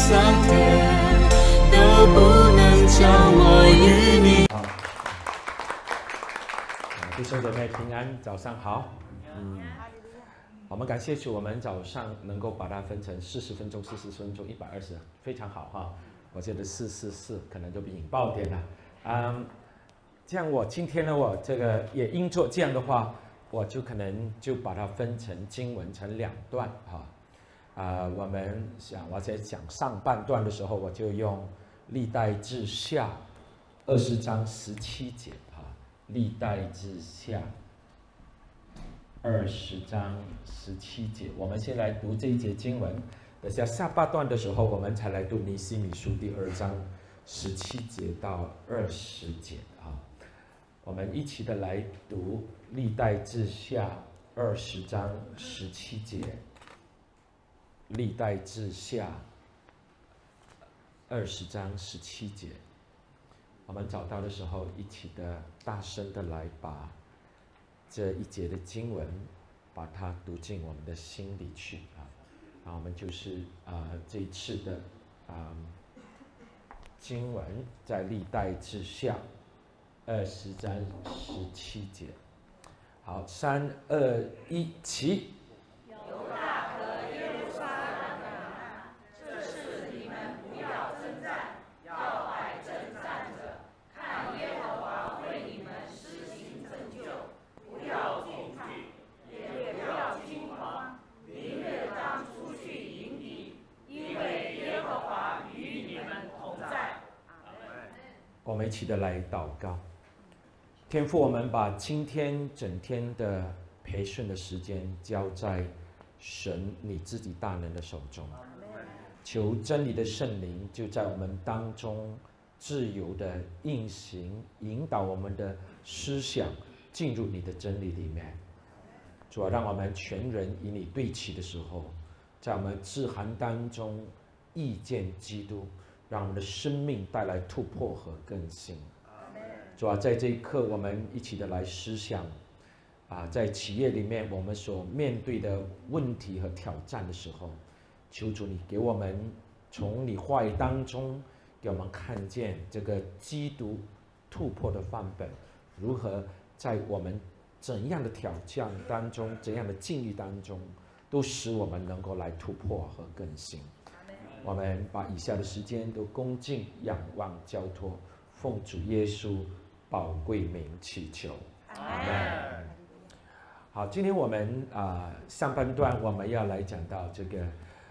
撒旦都不能将我与你。 弟兄姐妹平安，早上好。我们感谢主，我们早上能够把它分成40分钟、40分钟、120，非常好哈。我觉得444可能就比引爆点了。这样我今天呢，我这个也因做这样的话，我就可能就把它分成经文成2段哈。我在讲上半段的时候，我就用历代志下20章17节哈，历代志下20章17节，我们先来读这一节经文。等下半段的时候，我们才来读尼希米书第2章17节到20节啊。我们一起的来读历代志下20章17节，历代志下20章17节。我们找到的时候，一起的大声的来把这一节的经文，把它读进我们的心里去啊。我们就是这一次的经文在历代志下20章17节。好，3、2、1，起。 犹大和耶路撒冷啊，这事你们不要征战，要爱征战者，看耶和华为你们施行拯救，不要惧怕，也不要惊慌，明日当出去迎敌，因为耶和华与你们同在。 我们一起的来祷告。天父，我们把今天整天的培训的时间交在神你自己大能的手中，求真理的圣灵就在我们当中自由的运行，引导我们的思想进入你的真理里面。主啊，让我们全人与你对齐的时候，在我们字函当中遇见基督，让我们的生命带来突破和更新。主啊，在这一刻，我们一起的来思想在企业里面我们所面对的问题和挑战的时候，求主你给我们从你话语当中给我们看见这个基督突破的范本，如何在我们怎样的挑战当中、怎样的境遇当中，都使我们能够来突破和更新。我们把以下的时间都恭敬、仰望、交托，奉主耶稣宝贵名祈求，阿们。好，今天我们上半段我们要来讲到这个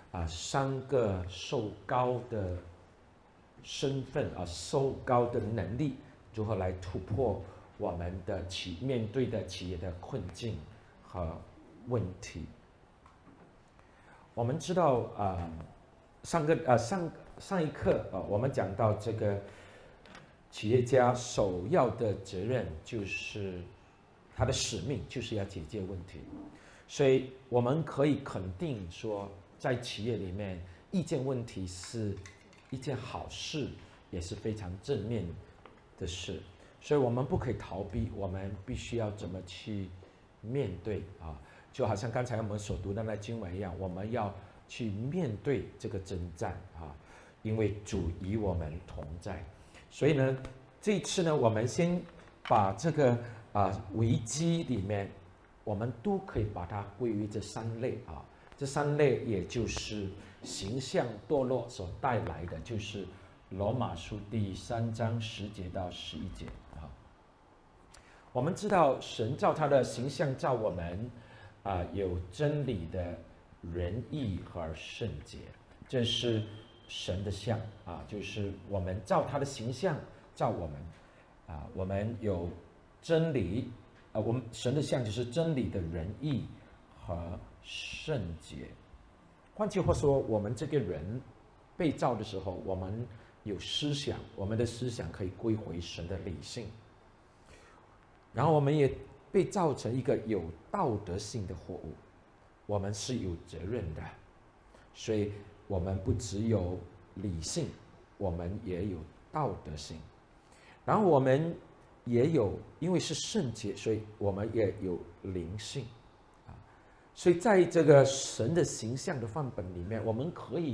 3个受膏的身份受膏的能力，如何来突破我们的面对的企业的困境和问题。我们知道上一课我们讲到这个企业家首要的责任就是他的使命，就是要解决问题。所以我们可以肯定说，在企业里面意见问题是一件好事，也是非常正面的事。所以我们不可以逃避，我们必须要怎么去面对就好像刚才我们所读的那经文一样，我们要去面对这个征战因为主与我们同在。所以呢，这一次呢，我们先把这个危机里面，我们都可以把它归于这3类这3类也就是形象堕落所带来的，就是罗马书第3章10节到11节我们知道神造他的形象造我们有真理的仁义和圣洁，这是神的像就是我们照他的形象造我们我们有真理我们神的像就是真理的仁义和圣洁。换句话说，我们这个人被造的时候，我们有思想，我们的思想可以归回神的理性，然后我们也被造成一个有道德性的活物，我们是有责任的。所以我们不只有理性，我们也有道德性，然后我们也有，因为是圣洁，所以我们也有灵性所以在这个神的形象的范本里面，我们可以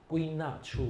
归纳出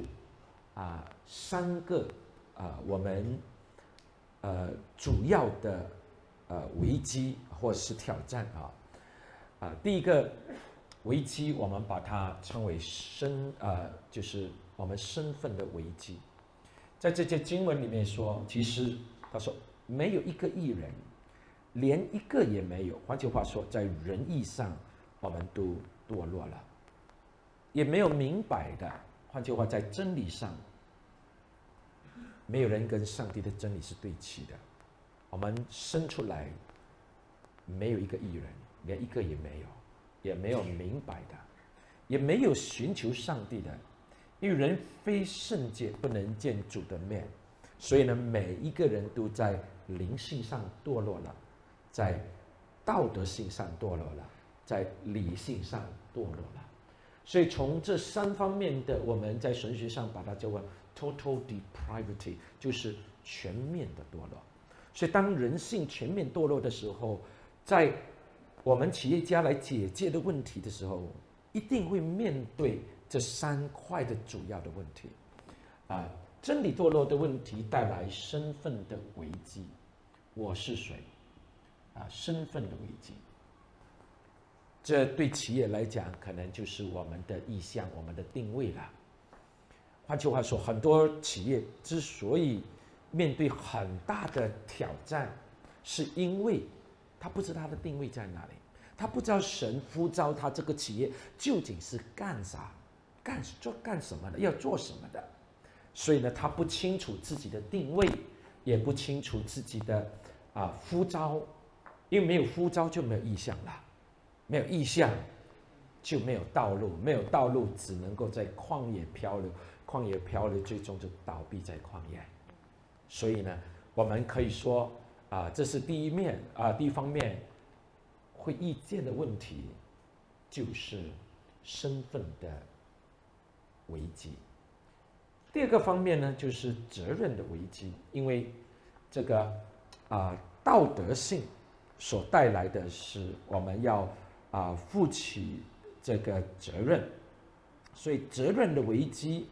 3个我们主要的危机或者是挑战第一个危机，我们把它称为就是我们身份的危机。在这些经文里面说，其实他说没有一个义人，连一个也没有。换句话说，在仁义上我们都堕落了，也没有明白的。换句话，在真理上，没有人跟上帝的真理是对齐的。我们生出来没有一个义人，连一个也没有，也没有明白的，也没有寻求上帝的。因为人非圣洁，不能见主的面，所以呢，每一个人都在灵性上堕落了，在道德性上堕落了，在理性上堕落了。所以从这3方面的，我们在神学上把它叫做 total depravity， 就是全面的堕落。所以当人性全面堕落的时候，在我们企业家来解决的问题的时候，一定会面对这3块的主要的问题。真理堕落的问题带来身份的危机，我是谁？身份的危机。这对企业来讲，可能就是我们的意向、我们的定位了。换句话说，很多企业之所以面对很大的挑战，是因为他不知道他的定位在哪里，他不知道神呼召他这个企业究竟是干啥、干什么的，要做什么的。所以呢，他不清楚自己的定位，也不清楚自己的呼召，因为没有呼召就没有意向了，没有意向就没有道路，没有道路只能够在旷野漂流，旷野漂流最终就倒闭在旷野。所以呢，我们可以说这是第一方面会遇见的问题，就是身份的危机。第二个方面呢，就是责任的危机，因为这个道德性所带来的是我们要负起这个责任，所以责任的危机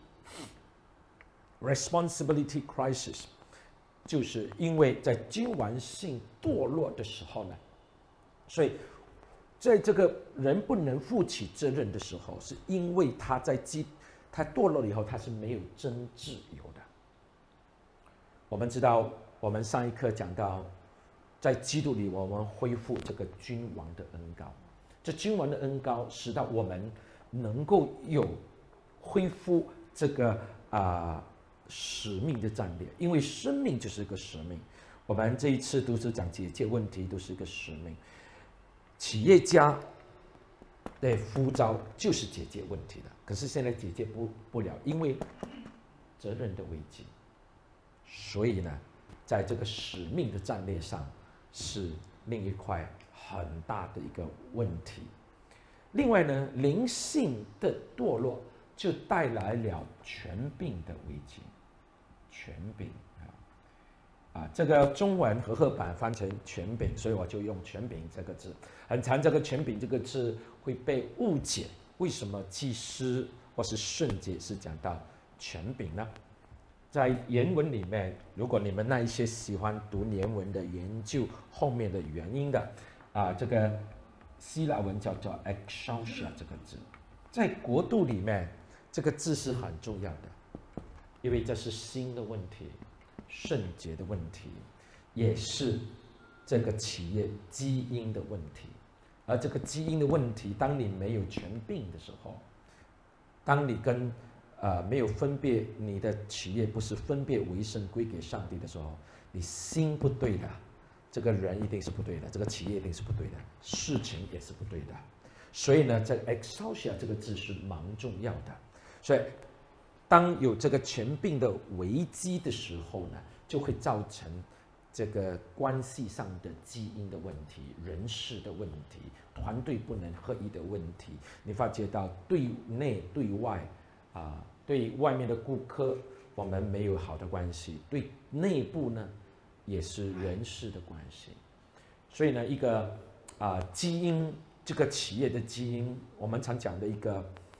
（responsibility crisis） 就是因为在君王性堕落的时候呢，所以在这个人不能负起责任的时候，是因为他堕落了以后，他是没有真自由的。我们知道，我们上一课讲到，在基督里，我们恢复这个君王的恩膏。这君王的恩膏，使到我们能够有恢复这个使命的战略，因为生命就是一个使命。我们这一次都是讲解决问题，都是一个使命。企业家的呼召就是解决问题的，可是现在解决不了，因为责任的危机。所以呢，在这个使命的战略上，是另一块很大的一个问题。另外呢，灵性的堕落就带来了权柄的危机。权柄这个中文和合版翻成权柄，所以我就用权柄这个字。很常这个权柄这个字会被误解，为什么祭司或是圣洁是讲到权柄呢？在原文里面，如果你们那一些喜欢读原文的研究后面的原因的这个希腊文叫做 exousia 这个字，在国度里面这个字是很重要的，因为这是新的问题，圣洁的问题，也是这个企业基因的问题。而这个基因的问题，当你没有权柄的时候，当你跟没有分别，你的企业不是分别为圣归给上帝的时候，你心不对的，这个人一定是不对的，这个企业一定是不对的，事情也是不对的。所以呢，这 exousia 这个字是蛮重要的。所以当有这个权柄的危机的时候呢，就会造成这个关系上的基因的问题、人事的问题、团队不能合一的问题。你发觉到对内对外对外面的顾客我们没有好的关系，对内部呢也是人事的关系。所以呢，一个基因，这个企业的基因，我们常讲的一个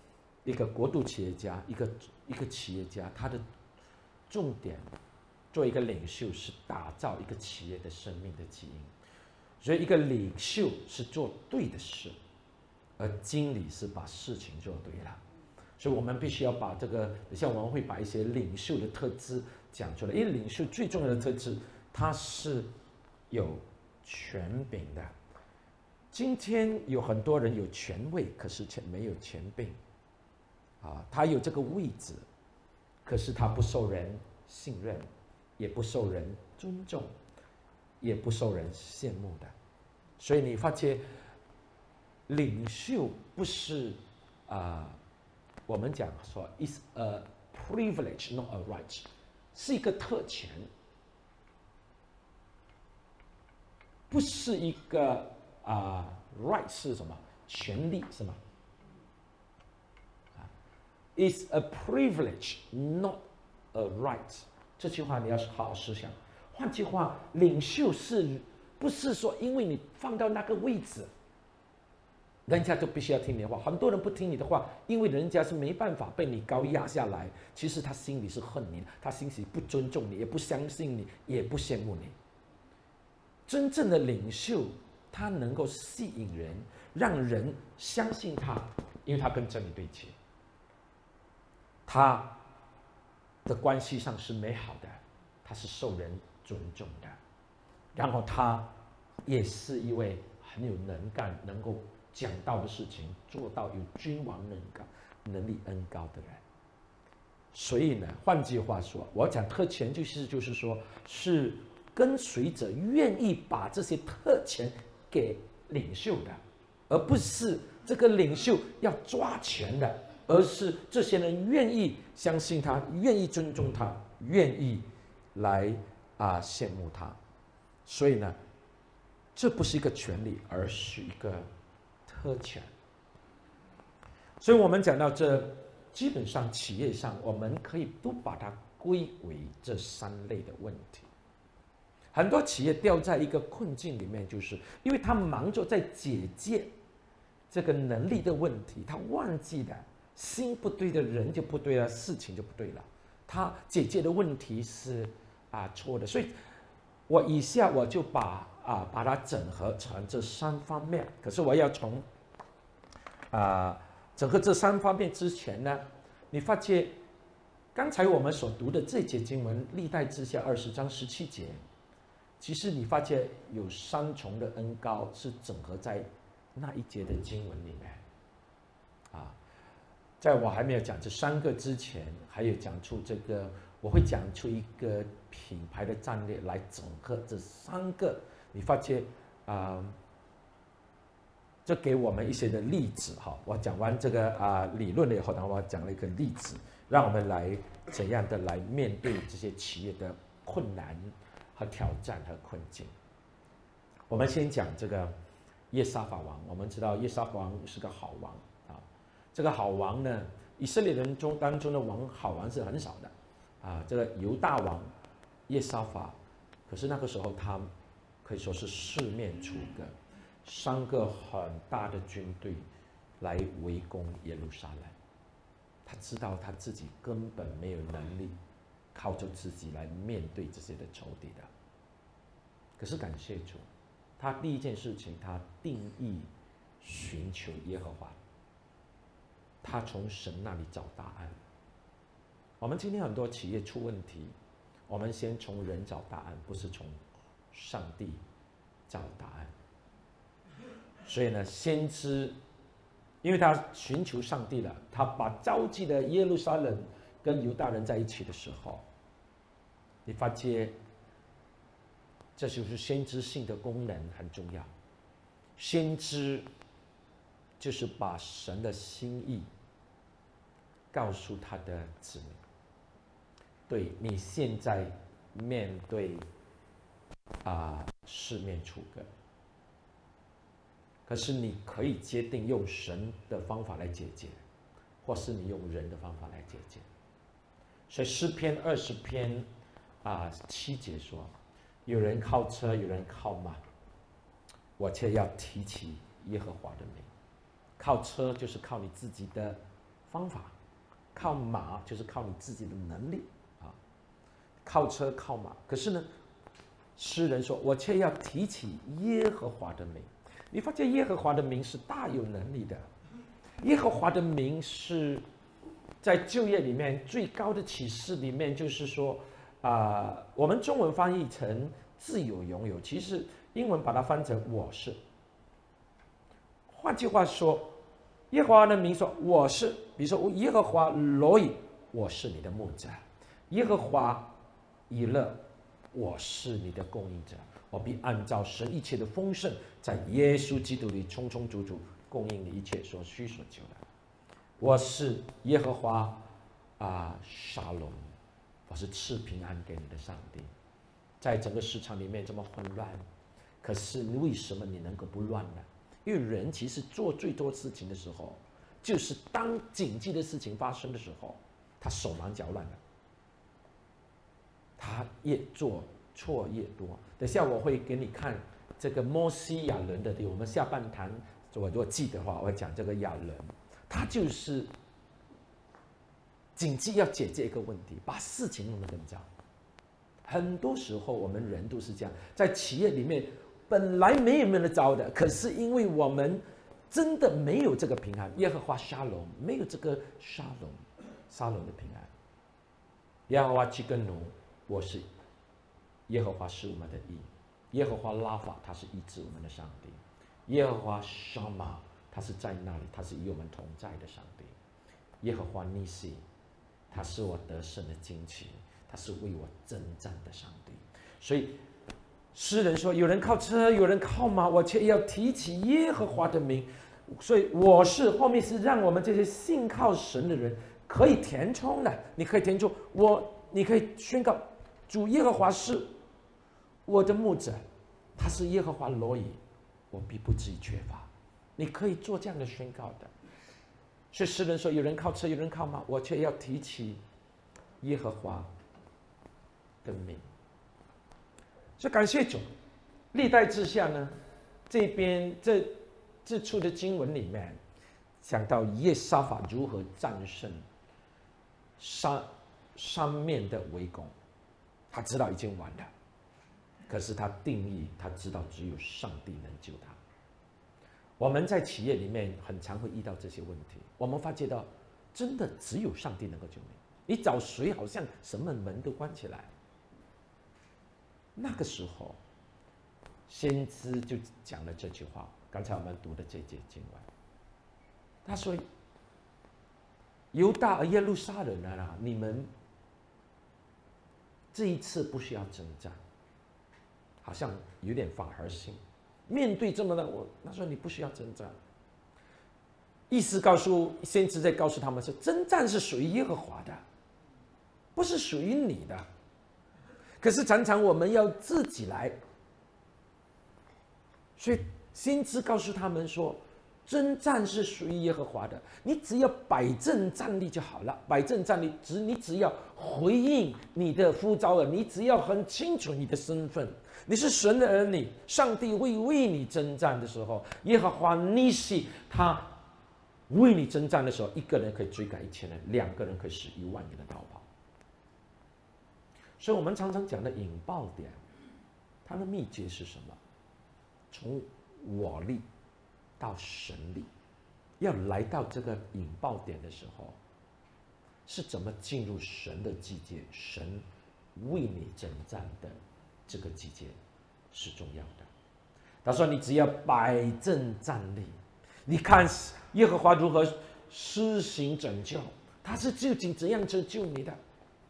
一个国度企业家，一个企业家，他的重点做一个领袖是打造一个企业的生命的基因。所以一个领袖是做对的事，而经理是把事情做对了。所以我们必须要把这个，等下我们会把一些领袖的特质讲出来。因为领袖最重要的特质，他是有权柄的。今天有很多人有权位，可是却没有权柄。他有这个位置，可是他不受人信任，也不受人尊重，也不受人羡慕的。所以你发觉，领袖不是我们讲说 is a privilege not a right， 是一个特权，不是一个right 是什么？权利是吗？is a privilege not a right。这句话你要好好思想。换句话，领袖不是说因为你放到那个位置，人家就必须要听你的话。很多人不听你的话，因为人家是没办法被你高压下来。其实他心里是恨你，他心里不尊重你，也不相信你，也不羡慕你。真正的领袖，他能够吸引人，让人相信他，因为他跟真理对齐。他的关系上是美好的，他是受人尊重的，然后他也是一位很有能干，能够讲到的事情做到有君王能力恩高的人。所以呢，换句话说，我讲特权就是说，是跟随者愿意把这些特权给领袖的，而不是这个领袖要抓权的，而是这些人愿意相信他，愿意尊重他，愿意来羡慕他。所以呢，这不是一个权利，而是一个特权。所以我们讲到这，基本上企业上我们可以都把它归为这3类的问题。很多企业掉在一个困境里面，就是因为他忙着在解决这个能力的问题，他忘记了心不对的人就不对了，事情就不对了。他解决的问题是错的，所以我以下我就把它整合成这3方面。可是我要从整合这3方面之前呢，你发觉刚才我们所读的这节经文，历代志下20章17节，其实你发觉有3重的恩膏是整合在那一节的经文里面。在我还没有讲这3个之前，还有讲出这个，我会讲出一个品牌的战略来整合这3个。你发觉这给我们一些的例子哈。我讲完这个理论了以后，然后我讲了一个例子，让我们来怎样的来面对这些企业的困难和挑战和困境。我们先讲这个耶沙法王。我们知道耶沙法王是个好王。这个好王呢，以色列人当中的好王是很少的这个犹大王耶沙法，可是那个时候他可以说是四面楚歌，3个很大的军队来围攻耶路撒冷。他知道他自己根本没有能力靠着自己来面对这些的仇敌的。可是感谢主，他第一件事情，他定义寻求耶和华。他从神那里找答案。我们今天很多企业出问题，我们先从人找答案，不是从上帝找答案。所以呢，先知因为他寻求上帝了，他把召集的耶路撒冷跟犹大人在一起的时候，你发觉这就是先知性的功能很重要。先知就是把神的心意告诉他的子民。对，你现在面对四面楚歌，可是你可以决定用神的方法来解决，或是你用人的方法来解决。所以诗篇20篇7节说，有人靠车，有人靠马，我却要提起耶和华的名。靠车就是靠你自己的方法，靠马就是靠你自己的能力啊，靠车靠马。可是呢，诗人说：“我却要提起耶和华的名。”你发现耶和华的名是大有能力的，耶和华的名是在旧约里面最高的启示里面，就是说我们中文翻译成自由拥有，其实英文把它翻成我是。换句话说，耶和华的名说我是，比如说耶和华罗以，我是你的牧者；耶和华以勒，我是你的供应者。我必按照神一切的丰盛，在耶稣基督里充充足足供应你一切所需所求的。我是耶和华沙龙，我是赐平安给你的上帝。在整个市场里面这么混乱，可是为什么你能够不乱呢？因为人其实做最多事情的时候，就是当紧急的事情发生的时候，他手忙脚乱的，他越做错越多。等下我会给你看这个摩西亚伦的，我们下半堂我如果记得的话，我会讲这个亚伦，他就是紧急要解决一个问题，把事情弄得更糟。很多时候我们人都是这样，在企业里面本来没有那么糟的，可是因为我们真的没有这个平安，耶和华沙龙没有这个沙龙的平安。耶和华基根奴，我是耶和华是我们的义，耶和华拉法他是医治我们的上帝，耶和华沙玛他是在那里，他是与我们同在的上帝，耶和华尼西他是我得胜的旌旗，他是为我征战的上帝。所以诗人说，有人靠车，有人靠马，我却要提起耶和华的名。所以我是后面是让我们这些信靠神的人可以填充的，你可以填充你可以宣告主耶和华是我的牧者，他是耶和华罗以，我必不至于缺乏。你可以做这样的宣告的。所以诗人说，有人靠车，有人靠马，我却要提起耶和华的名。所以感谢主，历代志下呢，这边这处的经文里面讲到耶沙法如何战胜三面的围攻，他知道已经完了，可是他定义，他知道只有上帝能救他。我们在企业里面很常会遇到这些问题，我们发觉到真的只有上帝能够救你，你找谁好像什么门都关起来。那个时候先知就讲了这句话，刚才我们读的这节经文，他说犹大和耶路撒冷啊，你们这一次不需要征战，好像有点反而性。面对这么的他说你不需要征战，意思先知在告诉他们说，征战是属于耶和华的，不是属于你的。可是常常我们要自己来，所以先知告诉他们说，征战是属于耶和华的，你只要摆正站立就好了。摆正站立，你只要回应你的呼召了，你只要很清楚你的身份，你是神的儿女，上帝会为你征战的时候，耶和华尼西他为你征战的时候，一个人可以追赶1000人，两个人可以使1万人的逃跑。所以我们常常讲的引爆点，它的秘诀是什么？从我力到神力，要来到这个引爆点的时候，是怎么进入神的季节？神为你征战的这个季节是重要的。他说：“你只要摆正站立，你看耶和华如何施行拯救，他是究竟怎样拯救你的？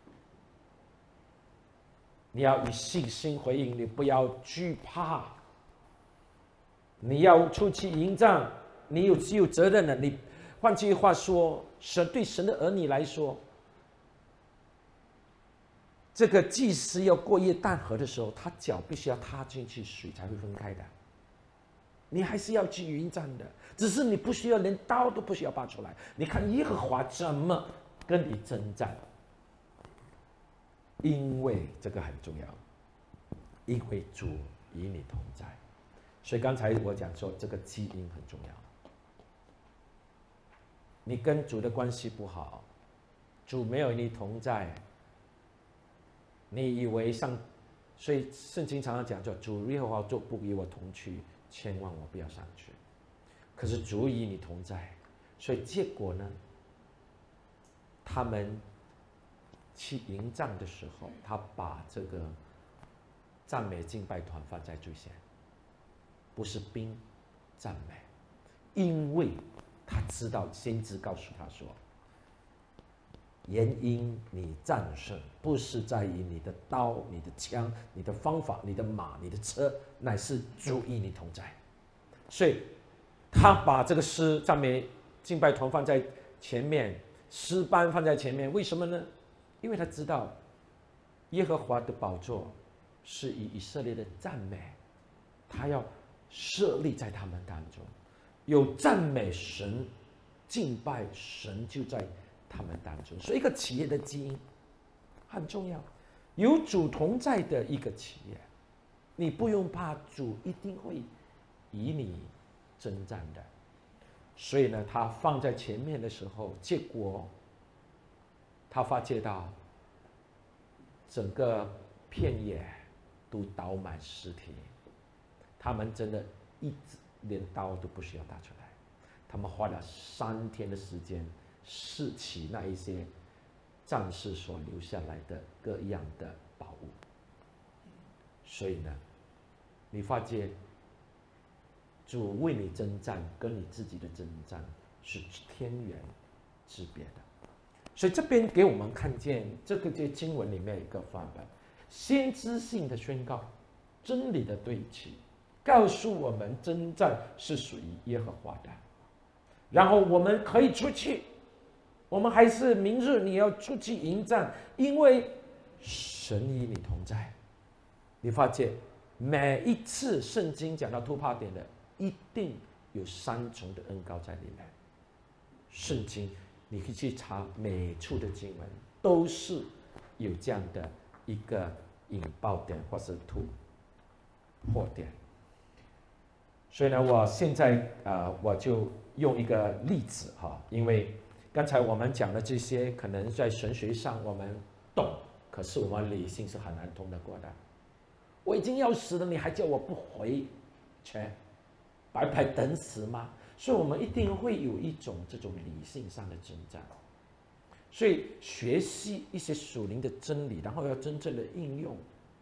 你要以信心回应，你不要惧怕。你要出去迎战，你是有责任的。你换句话说，对神的儿女来说，这个祭司要过约旦河的时候，他脚必须要踏进去，水才会分开的。你还是要去迎战的，只是你不需要，连刀都不需要拔出来。你看耶和华怎么跟你征战？因为这个很重要，因为主与你同在。所以刚才我讲说，这个基因很重要。 你跟主的关系不好，主没有与你同在，你以为所以圣经常常讲说，主耶和华就不与我同去，千万我不要上去。可是主与你同在，所以结果呢，他们去迎战的时候，他把这个赞美敬拜团放在最先，不是兵赞美，因为他知道先知告诉他说，原因你战胜不是在于你的刀、你的枪、你的方法、你的马、你的车，乃是主与你同在。所以他把这个诗赞美敬拜团放在前面，诗班放在前面，为什么呢？因为他知道耶和华的宝座是以色列的赞美，他要设立在他们当中，有赞美神、敬拜神就在他们当中。所以一个企业的基因很重要，有主同在的一个企业，你不用怕主一定会与你征战的。所以呢，他放在前面的时候，结果他发觉到整个片野都倒满尸体，他们真的连刀都不需要打出来，他们花了3天的时间拾起那一些战士所留下来的各样的宝物。所以呢，你发觉主为你征战，跟你自己的征战是天远之别的。所以这边给我们看见这个经文里面一个范本，先知性的宣告，真理的对齐，告诉我们征战是属于耶和华的，然后我们可以出去，我们还是明日你要出去迎战，因为神与你同在。你发现每一次圣经讲到突破点的，一定有3重的恩膏在里面。圣经你可以去查每处的经文，都是有这样的一个引爆点或是突破点。所以呢，我现在我就用一个例子哈，因为刚才我们讲的这些，可能在神学上我们懂，可是我们理性是很难通得过的。我已经要死了，你还叫我不回去，白白等死吗？所以我们一定会有一种这种理性上的征战。所以学习一些属灵的真理，然后要真正的应用。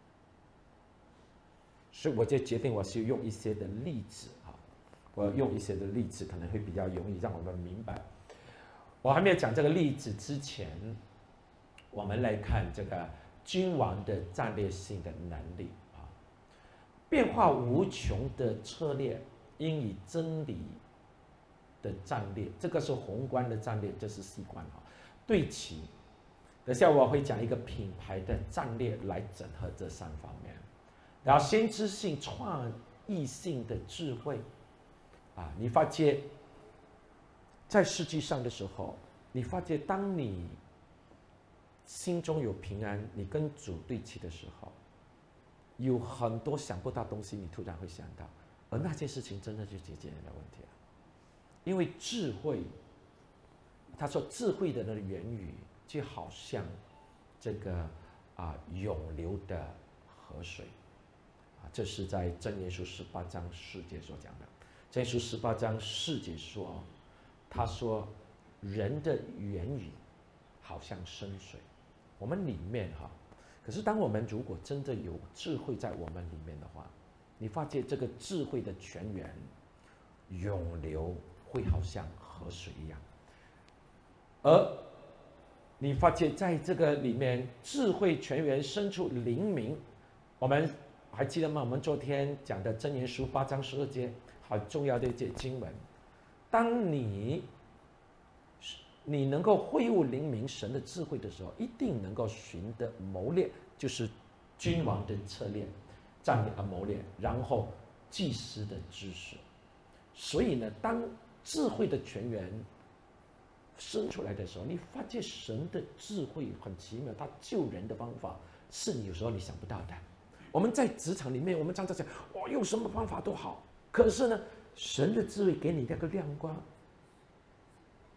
所以我就决定我是用一些的例子哈，我用一些的例子可能会比较容易让我们明白。我还没有讲这个例子之前，我们来看这个君王的战略性的能力啊，变化无穷的策略，应以真理的战略，这个是宏观的战略，这是细观哈，对齐。等下我会讲一个品牌的战略来整合这3方面，然后先知性、创意性的智慧啊，你发觉在实际上的时候，你发觉当你心中有平安，你跟主对齐的时候，有很多想不到东西，你突然会想到，而那件事情真的就解决你的问题了。因为智慧，他说智慧的那个言语就好像这个涌流的河水啊，这是在箴言书18章4节所讲的。箴言书18章4节说，他说人的言语好像深水，我们里面可是当我们如果真的有智慧在我们里面的话，你发现这个智慧的泉源涌流会好像河水一样，而你发现在这个里面智慧泉源深处灵明，我们还记得吗？我们昨天讲的箴言书8章12节很重要的一节经文，当你能够会悟灵明神的智慧的时候，一定能够寻得谋略，就是君王的策略、战略谋略，然后祭司的知识。所以呢，当智慧的泉源生出来的时候，你发现神的智慧很奇妙，他救人的方法是你有时候你想不到的。我们在职场里面，我们常常讲，用什么方法都好，可是呢，神的智慧给你那个亮光，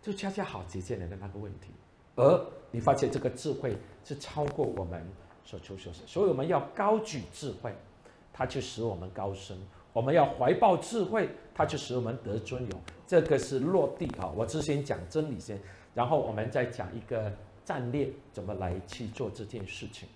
就恰恰好解决了那个问题。而你发现这个智慧是超过我们所求所想，所以我们要高举智慧，它就使我们高升；我们要怀抱智慧，它就使我们得尊荣。这个是落地啊！我之前讲真理先，然后我们再讲一个战略，怎么来去做这件事情。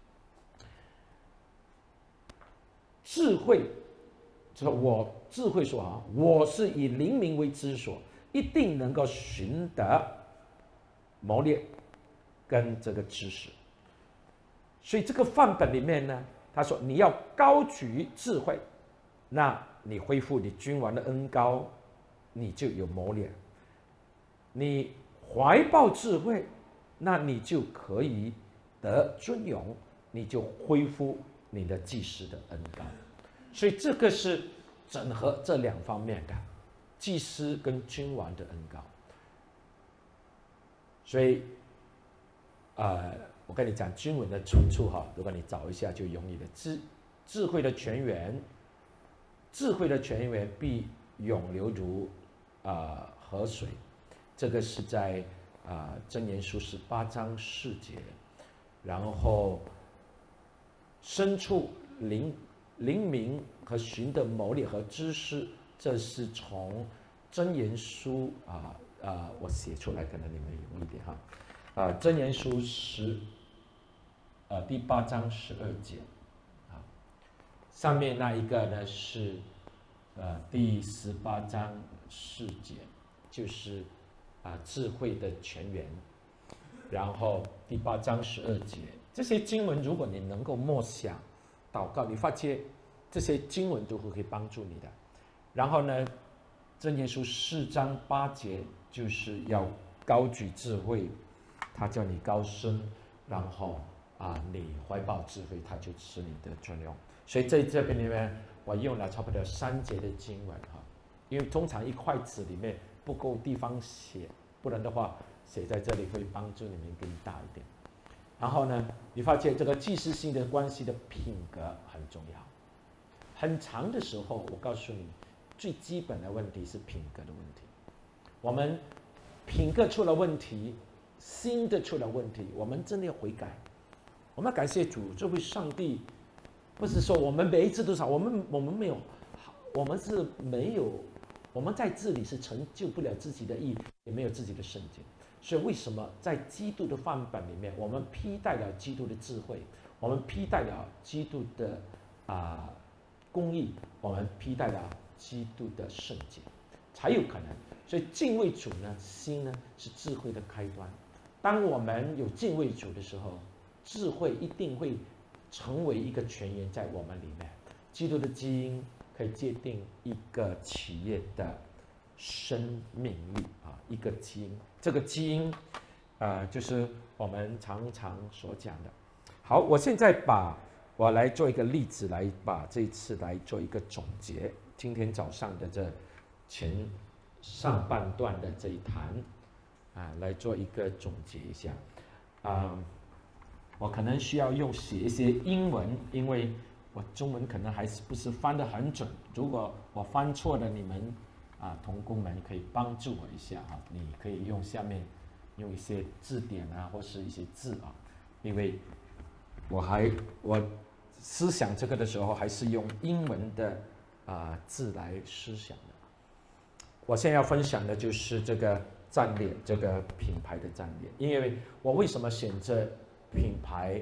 智慧，我智慧说啊，我是以灵明为之所，一定能够寻得谋略跟这个知识。所以这个范本里面呢，他说你要高举智慧，那你恢复你君王的恩膏，你就有谋略；你怀抱智慧，那你就可以得尊荣，你就恢复你的祭司的恩膏。所以这个是整合这两方面的祭司跟君王的恩膏。所以我跟你讲经文的出处哈，如果你找一下就容易了。智慧的泉源，智慧的泉源必永流如河水，这个是在箴言书18章4节。然后深处灵明和寻的谋略和知识，这是从箴言书我写出来可能你们容易一点哈。箴言书第8章12节，上面那一个呢是第18章4节，就是智慧的泉源。然后第8章12节，这些经文如果你能够默想、祷告，你发现这些经文都会可以帮助你的。然后呢，箴言书4章8节就是要高举智慧，他叫你高升，然后你怀抱智慧，他就使你得尊荣。所以在这边里面，我用了差不多3节的经文哈，因为通常一块纸里面不够地方写，不然的话写在这里会帮助你们更大一点。然后呢，你发现这个祭司性的关系的品格很重要。很长的时候，我告诉你，最基本的问题是品格的问题。我们品格出了问题，心的出了问题，我们真的要悔改。我们要感谢主，这位上帝不是说我们每一次都少，我们没有，我们是没有，我们在这里是成就不了自己的义，也没有自己的圣洁。所以为什么在基督的范本里面，我们披戴了基督的智慧，我们披戴了基督的公义，我们披戴了基督的圣洁，才有可能。所以敬畏主呢，心呢是智慧的开端。当我们有敬畏主的时候，智慧一定会成为一个泉源在我们里面。基督的基因可以界定一个企业的生命力一个基因。这个基因就是我们常常所讲的。好，我现在我来做一个例子，来把这一次来做一个总结。今天早上的这上半段的这一谈来做一个总结一下。我可能需要写一些英文，因为我中文可能还是不是翻得很准。如果我翻错了，你们同工们可以帮助我一下你可以用下面用一些字典或是一些字因为我思想这个的时候还是用英文的字来思想的。我现在要分享的就是这个战略，这个品牌的战略。因为我为什么选择品牌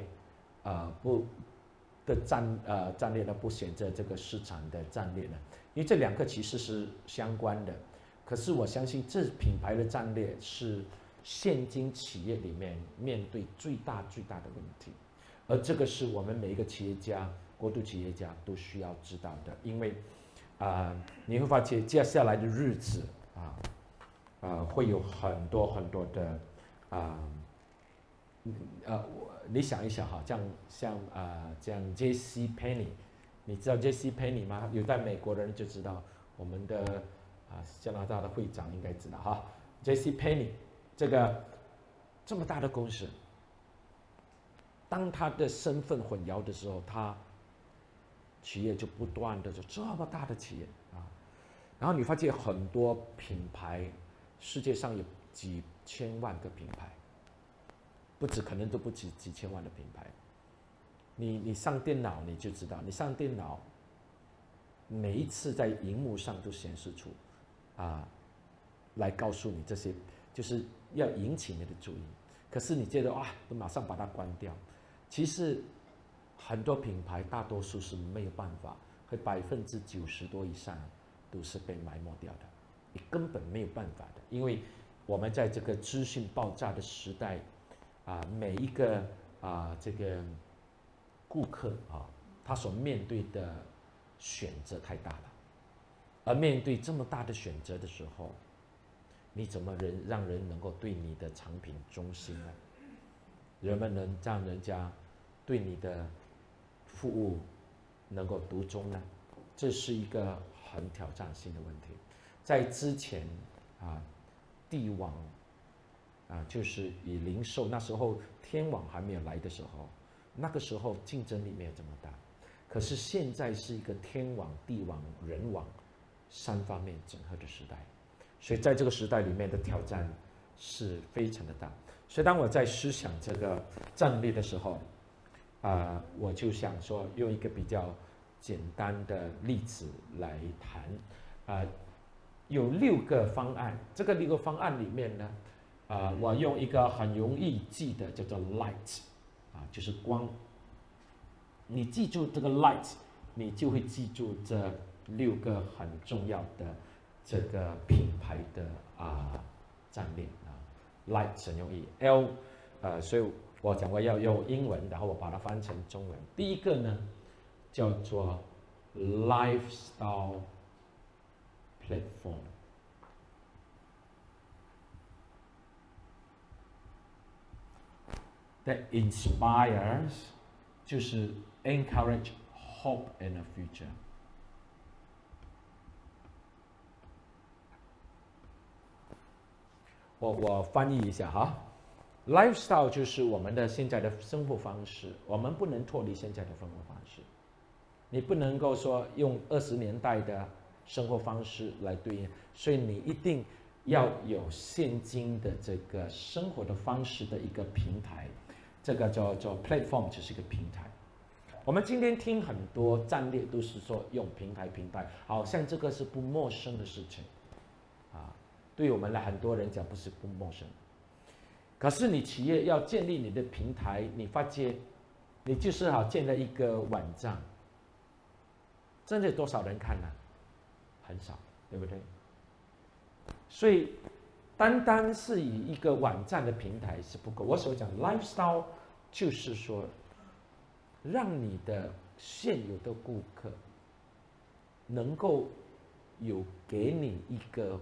战略呢？不选择这个市场的战略呢？因为这两个其实是相关的。可是我相信这品牌的战略是现今企业里面面对最大的问题，而这个是我们每一个企业家、国度企业家都需要知道的。因为你会发现接下来的日子会有很多的你想一想像JCPenney， 你知道 JCPenney 吗？有在美国的人就知道，我们的加拿大的会长应该知道JCPenney 这么大的公司，当他的身份混淆的时候，他企业就不断的就这么大的企业然后你发现很多品牌，世界上有几千万个品牌，不止，可能都不止几千万的品牌。你上电脑你就知道，你上电脑每一次在荧幕上都显示出来告诉你这些，就是要引起你的注意。可是你觉得都马上把它关掉。其实很多品牌大多数是没有办法，和90%多以上都是被埋没掉的，你根本没有办法的。因为我们在这个资讯爆炸的时代，每一个这个顾客他所面对的选择太大了，而面对这么大的选择的时候，你怎么让人能够对你的产品忠心呢？人们能让人家对你的服务能够独钟呢？这是一个很挑战性的问题。在之前帝王就是以零售，那时候天网还没有来的时候，那个时候竞争力没有这么大。可是现在是一个天网、地网、人网3方面整合的时代，所以在这个时代里面的挑战是非常的大。所以当我在思想这个战略的时候，我就想说用一个比较简单的例子来谈，有6个方案。这个6个方案里面呢，我用一个很容易记的叫做 light，就是光。你记住这个 light， 你就会记住这6个很重要的这个品牌的战略light 很容易 L， 所以我讲我要用英文，然后我把它翻成中文。第一个呢叫做 lifestyle platform。That inspires， 就是 encourage hope in the future。我翻译一下哈 ，lifestyle 就是我们的现在的生活方式，我们不能脱离现在的生活方式。你不能够说用20年代的生活方式来对应，所以你一定要有现今的这个生活的方式的一个平台。这个叫做 platform， 就是一个平台。我们今天听很多战略都是说用平台，好像这个是不陌生的事情，对我们来很多人讲不是不陌生。可是你企业要建立你的平台，你发觉你就是建了一个网站，真的有多少人看呢？很少，对不对？所以单单是以一个网站的平台是不够。我所讲 lifestyle 就是说，让你的现有的顾客能够有给你一个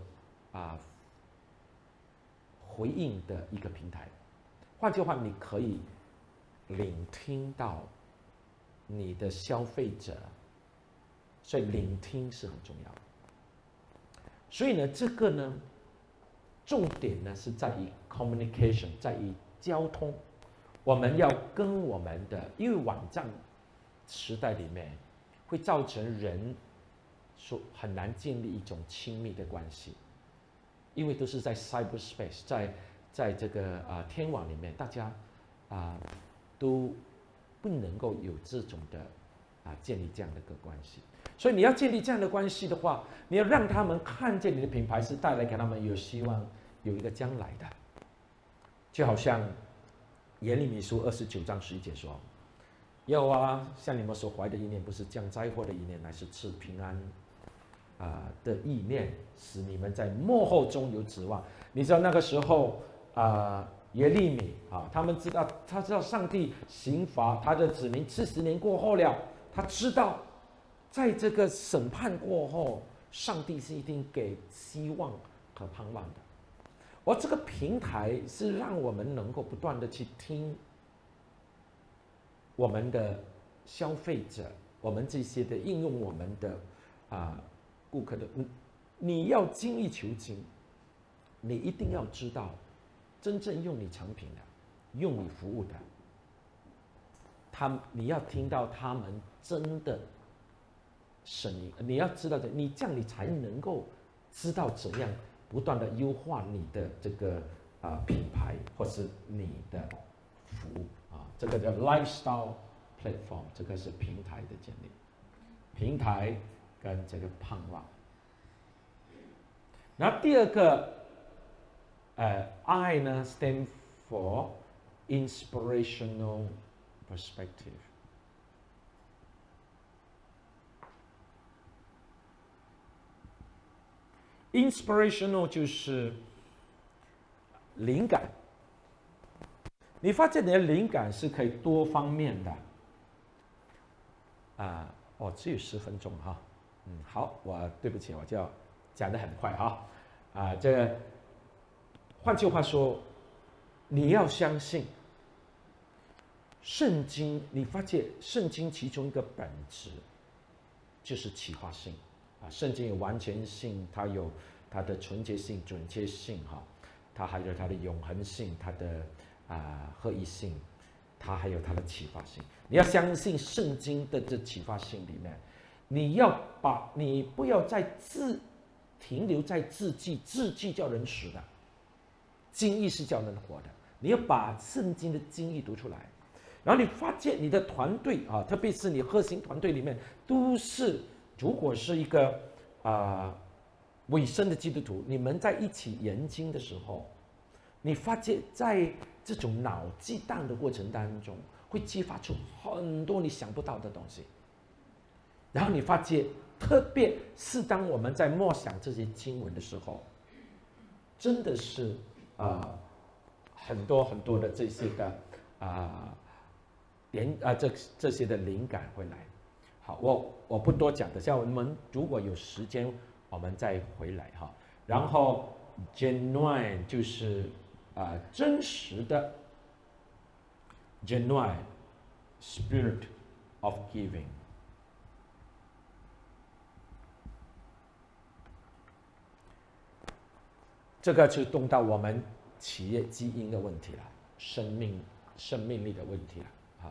回应的一个平台。换句话，你可以聆听到你的消费者，所以聆听是很重要的。所以呢，这个呢，重点呢是在于 communication， 在于交通。我们要跟我们的，因为网站时代里面会造成人很难建立一种亲密的关系，因为都是在 cyberspace， 在这个天网里面，大家都不能够有这种的建立这样的一个关系。所以你要建立这样的关系的话，你要让他们看见你的品牌是带来给他们有希望、有一个将来的。就好像耶利米书29章11节说：“耶和华向你们所怀的意念，不是降灾祸的意念，乃是赐平安的意念，使你们在末后中有指望。”你知道那个时候耶利米他知道上帝刑罚他的子民40年过后了，他知道在这个审判过后，上帝是一定给希望和盼望的。而这个平台是让我们能够不断的去听我们的消费者，我们这些的应用我们的顾客的，你要精益求精，你一定要知道真正用你产品的、用你服务的，你要听到他们真的声音，你要知道的，你这样你才能够知道怎样不断的优化你的这个品牌或是你的服务啊，这个叫 lifestyle platform， 这个是平台的建立，平台跟这个盼望。然后第二个I 呢 stand for inspirational perspective。inspirational 就是灵感，你发现你的灵感是可以多方面的。只有10分钟哈，好，对不起，我就要讲得很快哈，这个换句话说，你要相信圣经，你发现圣经其中一个本质就是启发性。圣经有完全性，它有它的纯洁性、准确性，它还有它的永恒性、它的合一性，它还有它的启发性。你要相信圣经的这启发性里面，你不要停留在字句叫人死的，经义是叫人活的。你要把圣经的经义读出来，然后你发现你的团队特别是你核心团队里面都是。如果是一个委身的基督徒，你们在一起研经的时候，你发现在这种脑激荡的过程当中，会激发出很多你想不到的东西。然后你发现，特别是当我们在默想这些经文的时候，真的是很多很多的这些的这些的灵感会来。好，我不多讲的，像我们如果有时间，我们再回来哈。然后 genuine 就是真实的 genuine spirit of giving。这个就动到我们企业基因的问题了，生命力的问题了。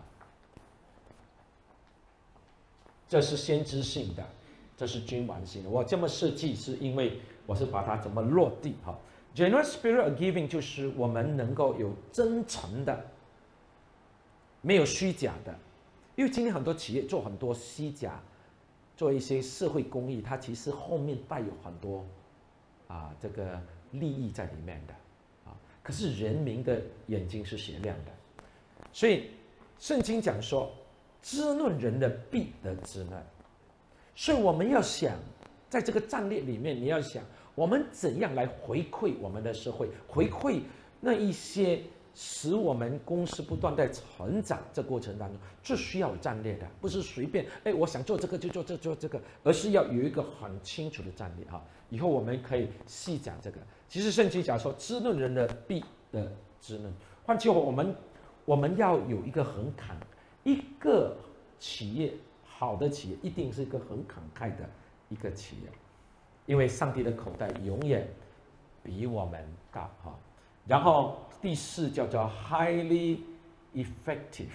这是先知性的，这是君王性的。我这么设计是因为我是把它怎么落地哈。Genuine spirit of giving 就是我们能够有真诚的，没有虚假的。因为今天很多企业做很多虚假，做一些社会公益，它其实后面带有很多这个利益在里面的可是人民的眼睛是雪亮的，所以圣经讲说。滋润人的必得滋润，所以我们要想，在这个战略里面，你要想我们怎样来回馈我们的社会，回馈那一些使我们公司不断在成长这过程当中，这需要有战略的，不是随便我想做这个就做这个，而是要有一个很清楚的战略以后我们可以细讲这个。其实圣经讲说，滋润人的必得滋润，换句话，我们要有一个一个企业，好的企业一定是一个很慷慨的一个企业，因为上帝的口袋永远比我们大然后第4叫做 highly effective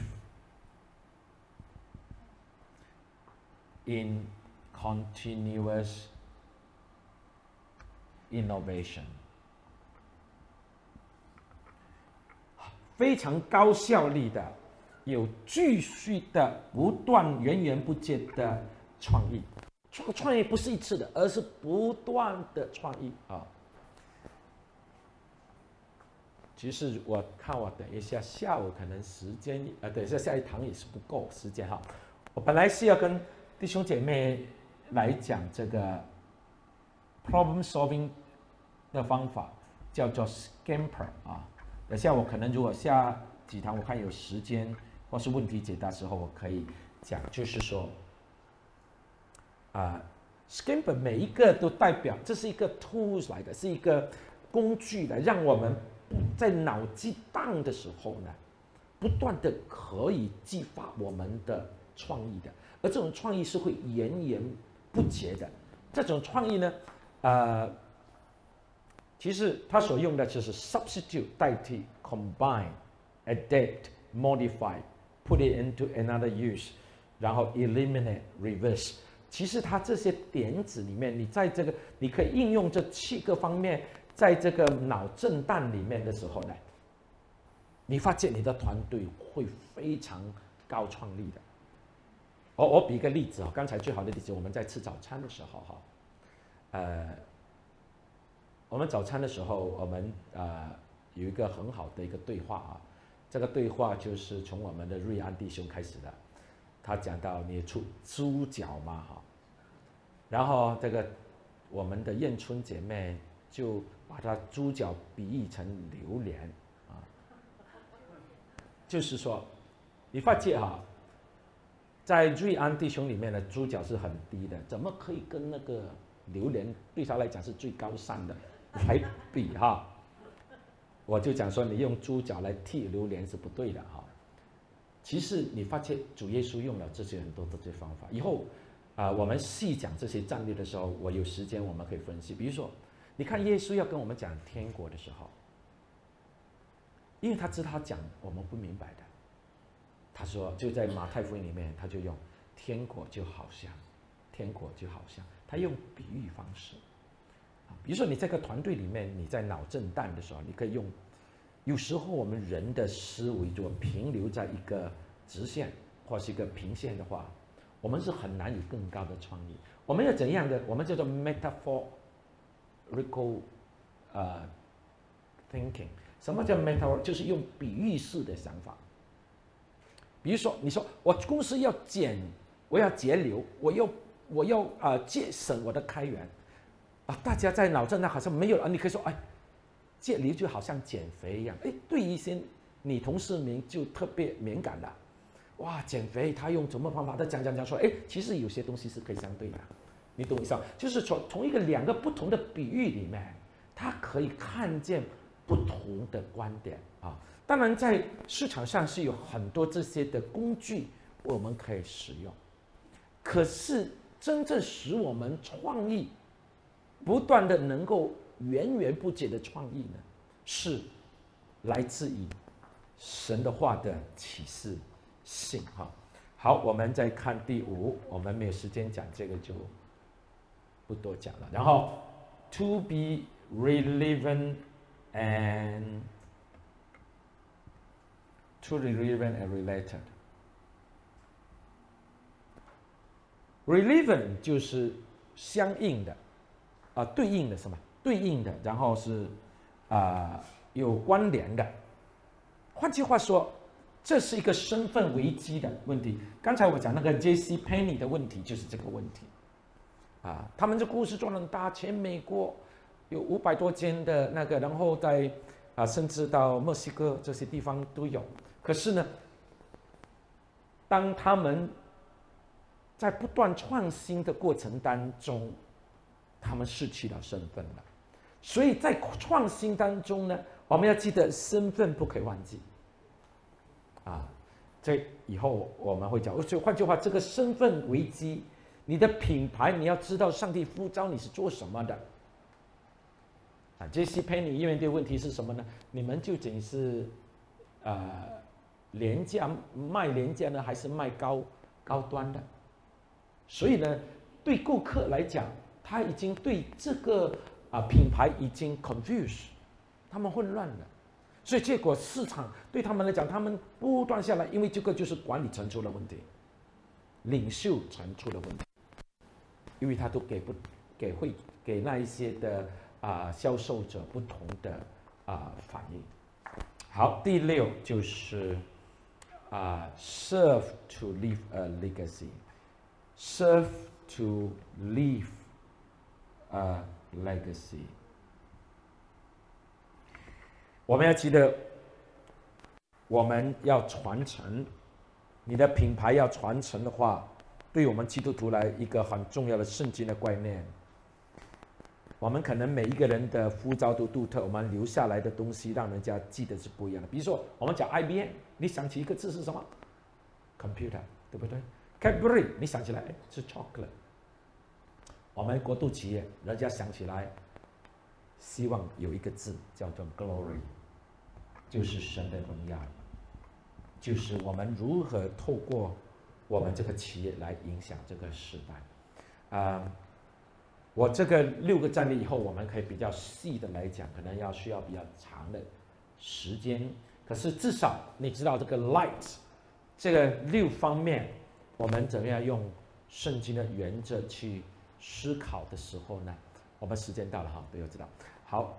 in continuous innovation， 非常高效率的。有继续的、不断、源源不绝的创意，创意不是一次的，而是不断的创意其实我等一下下午可能时间等一下下一堂也是不够时间我本来是要跟弟兄姐妹来讲这个 problem solving 的方法，叫做 Scamper 等下我可能如果下几堂我看有时间。或是问题解答时候，我可以讲，就是说，Scamper 每一个都代表，这是一个 tools 来的，是一个工具来让我们在脑激荡的时候呢，不断的可以激发我们的创意的，而这种创意是会源源不绝的。这种创意呢，其实它所用的就是 substitute 代替 ，combine、adapt、modify。Put it into another use， 然后 eliminate、reverse， 其实它这些点子里面，你在这个你可以应用这7个方面，在这个脑震荡里面的时候呢，你发现你的团队会非常高创力的。我比一个例子啊，刚才最好的例子，我们在吃早餐的时候哈，我们早餐的时候，我们有一个很好的一个对话啊，这个对话就是从我们的瑞安弟兄开始的，他讲到你出猪脚嘛哈，然后这个我们的燕春姐妹就把它猪脚比喻成榴莲啊，就是说，你发现哈，在瑞安弟兄里面的猪脚是很低的，怎么可以跟那个榴莲对他来讲是最高尚的来比哈？我就讲说，你用猪脚来替榴莲是不对的哈。其实你发现主耶稣用了这些很多的这些方法，以后我们细讲这些战略的时候，我有时间我们可以分析。比如说，你看耶稣要跟我们讲天国的时候，因为他知道他讲我们不明白的，他说就在马太福音里面，他就用天国就好像，天国就好像，他用比喻方式。比如说你这个团队里面，你在脑震荡的时候，你可以用。有时候我们人的思维如果停留在一个直线或是一个平线的话，我们是很难有更高的创意。我们要怎样的？我们叫做 metaphorical thinking。什么叫 metaphor？ 就是用比喻式的想法。比如说，你说我公司要我要节流，我要节省我的开源啊，大家在脑震荡好像没有了，你可以说哎。节流就好像减肥一样，哎，对一些女同事们就特别敏感的，哇，减肥他用什么方法？他讲说，哎，其实有些东西是可以相对的，你懂我意思吗？就是从两个不同的比喻里面，他可以看见不同的观点啊。当然，在市场上是有很多这些的工具我们可以使用，可是真正使我们创意不断的能够源源不绝的创意呢，是来自于神的话的启示性哈。好，我们再看第5，我们没有时间讲这个就不多讲了。然后 to be relevant and related。 relevant 就是相应的对应的什么？对应的，然后是有关联的。换句话说，这是一个身份危机的问题。刚才我讲那个 J.C. Penney 的问题就是这个问题他们这故事做得很大，全美国有500多间的那个，然后在甚至到墨西哥这些地方都有。可是呢，当他们在不断创新的过程当中，他们失去了身份了。所以在创新当中呢，我们要记得身份不可以忘记这以后我们会讲。所以换句话，这个身份危机，你的品牌你要知道上帝呼召你是做什么的J.C. Penney 因为这个问题是什么呢？你们究竟是廉价卖廉价呢，还是卖高端的？所以呢，对顾客来讲，他已经对这个品牌已经 confused， 他们混乱了，所以结果市场对他们来讲，他们不断下来，因为这个就是管理层出了问题，领袖层出了问题，因为他都给那一些的销售者不同的反应。好，第6就是serve to leave a legacy，serve to leave a legacy。 我们要记得，我们要传承，你的品牌要传承的话，对我们基督徒来一个很重要的圣经的观念。我们可能每一个人的呼召都独特，我们留下来的东西让人家记得是不一样的。比如说，我们讲 IBM， 你想起一个字是什么 ？Computer， 对不对 ？Cadbury， 你想起来是 chocolate。我们国度企业，人家想起来，希望有一个字叫做 glory， 就是神的荣耀，就是我们如何透过我们这个企业来影响这个时代。 我这个6个战例以后，我们可以比较细的来讲，可能需要比较长的时间。可是至少你知道这个 light 这个6方面，我们怎么样用圣经的原则去思考的时候呢？我们时间到了哈，都有知道。好，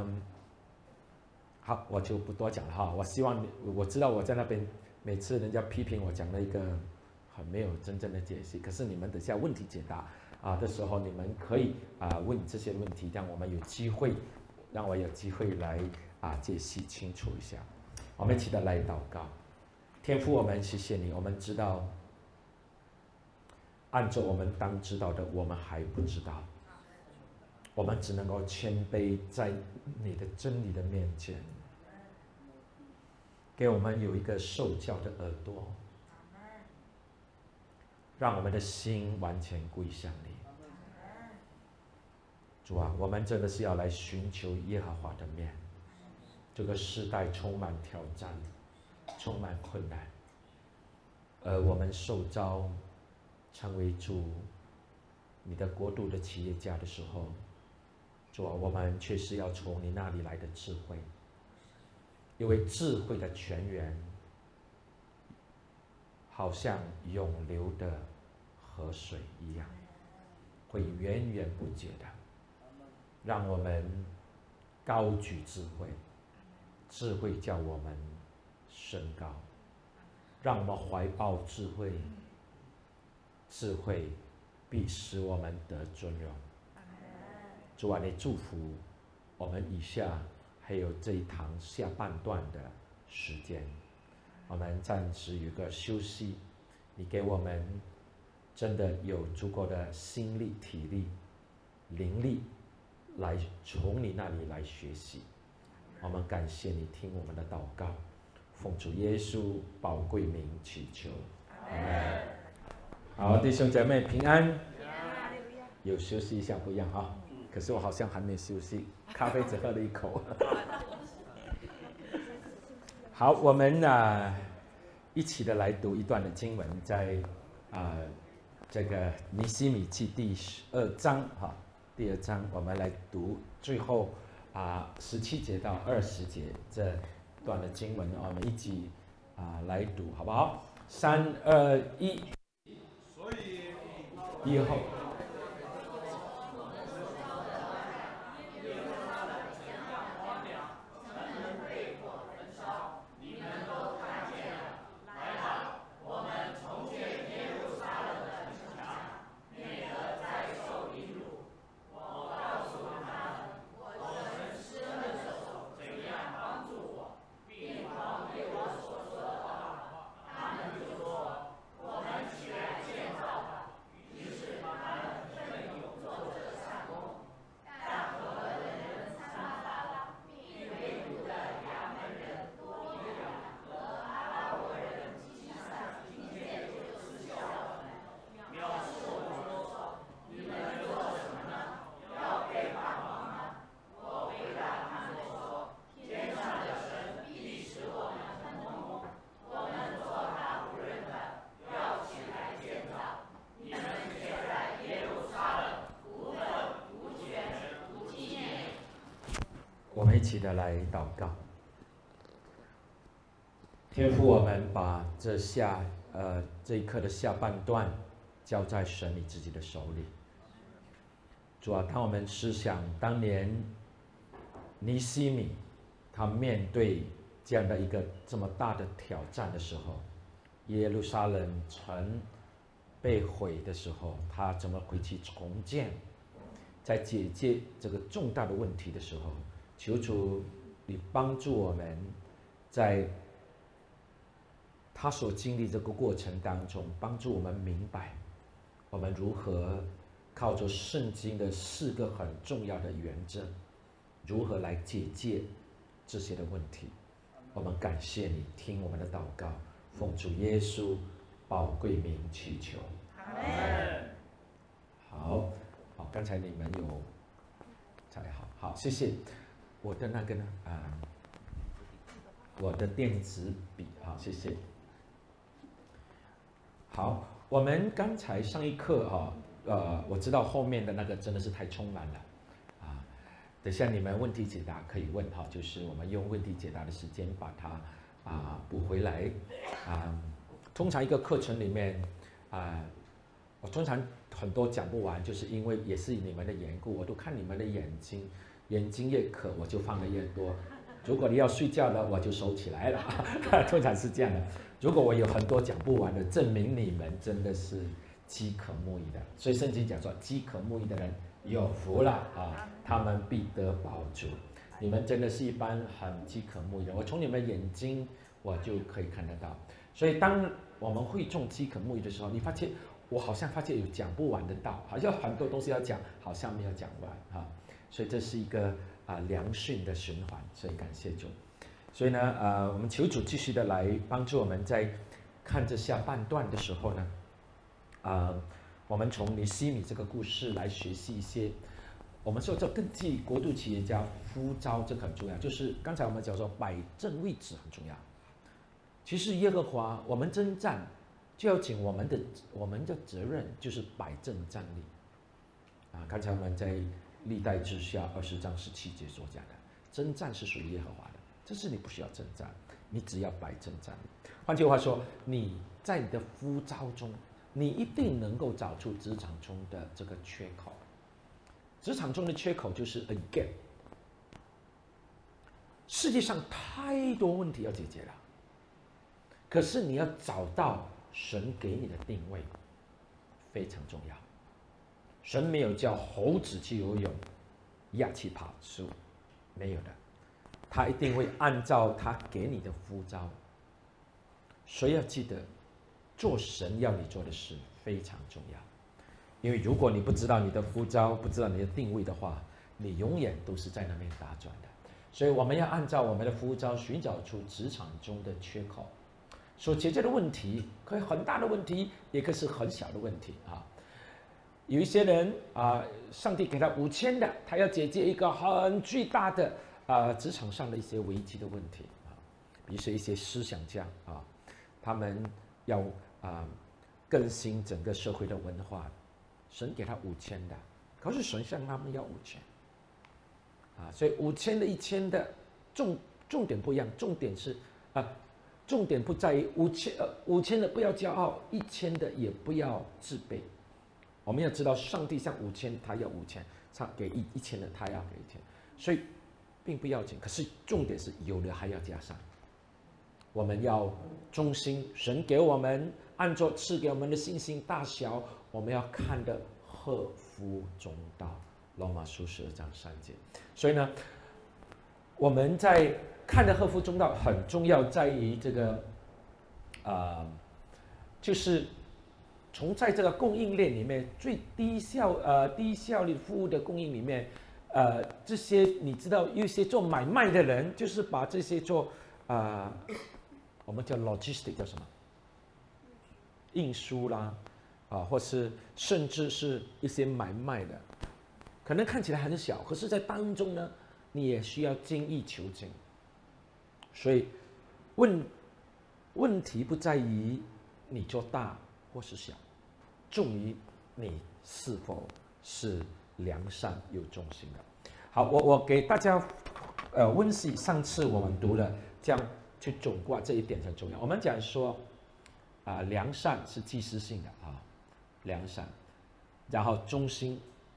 好，我就不多讲了哈。我希望我知道我在那边每次人家批评我讲了一个很没有真正的解析，可是你们等下问题解答的时候，你们可以问这些问题，让我们有机会，让我有机会来解析清楚一下。我们一起的来祷告，天父，我们谢谢你，我们知道，按照我们当知道的，我们还不知道，我们只能够谦卑在你的真理的面前，给我们有一个受教的耳朵，让我们的心完全归向你。主啊，我们真的是要来寻求耶和华的面。这个时代充满挑战，充满困难，而我们受召成为主你的国度的企业家的时候，主啊，我们确实要从你那里来的智慧，因为智慧的泉源好像永流的河水一样，会源源不绝的让我们高举智慧，智慧叫我们升高，让我们怀抱智慧，智慧必使我们得尊荣。主啊，你祝福我们以下还有这一堂下半段的时间，我们暂时有个休息，你给我们真的有足够的心力、体力、灵力来从你那里来学习。我们感谢你听我们的祷告，奉主耶稣宝贵名祈求，阿们。好，弟兄姐妹平安。有休息一下不一样啊，可是我好像还没休息，咖啡只喝了一口。好，我们一起的来读一段的经文，在这个尼希米记第12章哈，第2章我们来读最后17节到20节这段的经文，我们一起来读好不好？3、2、1。所以以后。我们一起的来祷告，天父，我们把这一课的下半段交在神你自己的手里。主啊，当我们思想当年尼希米他面对这样的一个这么大的挑战的时候，耶路撒冷城被毁的时候，他怎么回去重建，在解决这个重大的问题的时候，求主你帮助我们，在他所经历这个过程当中，帮助我们明白我们如何靠着圣经的4个很重要的原则，如何来解决这些的问题。我们感谢你听我们的祷告，奉主耶稣宝贵名祈求，阿们。好，刚才你们有才好，谢谢。我的那个呢？我的电子笔，好，谢谢。好，我们刚才上一课我知道后面的那个真的是太冲满了啊。等下你们问题解答可以问哈，就是我们用问题解答的时间把它补回来啊。通常一个课程里面我通常很多讲不完，就是因为也是你们的缘故，我都看你们的眼睛越渴我就放的越多。如果你要睡觉了，我就收起来了，通常是这样的。如果我有很多讲不完的，证明你们真的是饥渴慕义的。所以圣经讲说，饥渴慕义的人有福了啊，他们必得饱足。你们真的是一般很饥渴慕义的，我从你们眼睛我就可以看得到。所以当我们会众饥渴慕义的时候，你发现我好像发现有讲不完的道，好像很多东西要讲，好像没有讲完啊。所以这是一个良性的循环，所以感谢主。所以呢，我们求主继续的来帮助我们，在看这下半段的时候呢，我们从尼希米这个故事来学习一些，我们说这根据国度企业家呼召，这个很重要。就是刚才我们讲说摆正位置很重要。其实耶和华，我们征战就要紧我们的责任就是摆正站立。刚才我们在历代志下20章17节所讲的，征战是属于耶和华的，这是你不需要征战，你只要摆正站立。换句话说，你在你的呼召中，你一定能够找出职场中的这个缺口。职场中的缺口就是 a gap。世界上太多问题要解决了，可是你要找到神给你的定位，非常重要。神没有叫猴子去游泳，鸭去跑树，没有的，他一定会按照他给你的呼召。所以要记得，做神要你做的事非常重要。因为如果你不知道你的呼召，不知道你的定位的话，你永远都是在那边打转的。所以我们要按照我们的呼召，寻找出职场中的缺口，所解决的问题，可以很大的问题，也可以是很小的问题啊。有一些人上帝给他5000的，他要解决一个很巨大的职场上的一些危机的问题啊，比如说一些思想家他们要更新整个社会的文化，神给他5000的，可是神向他们要5000所以5000的1000的重点不一样，重点是重点不在于5000的不要骄傲，1000的也不要自卑。我们要知道，上帝像5000，他要5000；他给1000的，他要给1000，所以并不要紧。可是重点是有的还要加上。我们要忠心，神给我们按照赐给我们的信心大小，我们要看得合乎中道。罗马书12章3节。所以呢，我们在看得合乎中道很重要，在于这个就是从在这个供应链里面最低效率服务的供应里面，这些你知道，有些做买卖的人就是把这些做我们叫 logistic 叫什么？运输啦，或是甚至是一些买卖的，可能看起来很小，可是在当中呢，你也需要精益求精。所以问题不在于你做大或是小，重于你是否是良善有忠心的。好，我给大家温习上次我们读了，这样去总括这一点很重要。我们讲说良善是即时性的良善，然后忠心，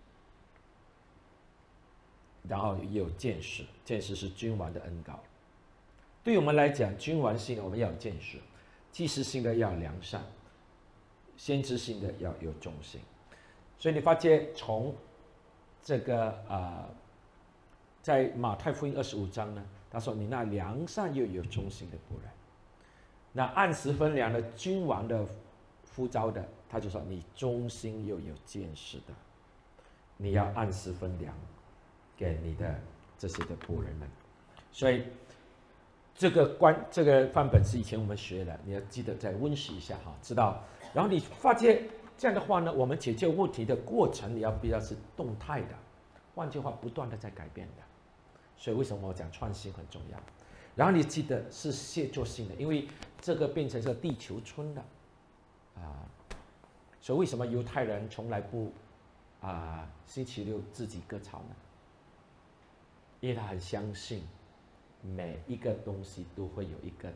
然后也有见识，见识是君王的恩膏。对我们来讲，君王性我们要有见识，即时性的要良善，先知性的要有忠心。所以你发现从这个在马太福音25章呢，他说你那良善又有忠心的仆人，那按时分粮的君王的呼召的，他就说你忠心又有见识的，你要按时分粮给你的这些的仆人们。所以这个范本是以前我们学的，你要记得再温习一下知道。然后你发现这样的话呢，我们解决问题的过程你要比较是动态的，换句话不断的在改变的。所以为什么我讲创新很重要？然后你记得是协作性的，因为这个变成是地球村的所以为什么犹太人从来不星期六自己割草呢？因为他很相信每一个东西都会有一个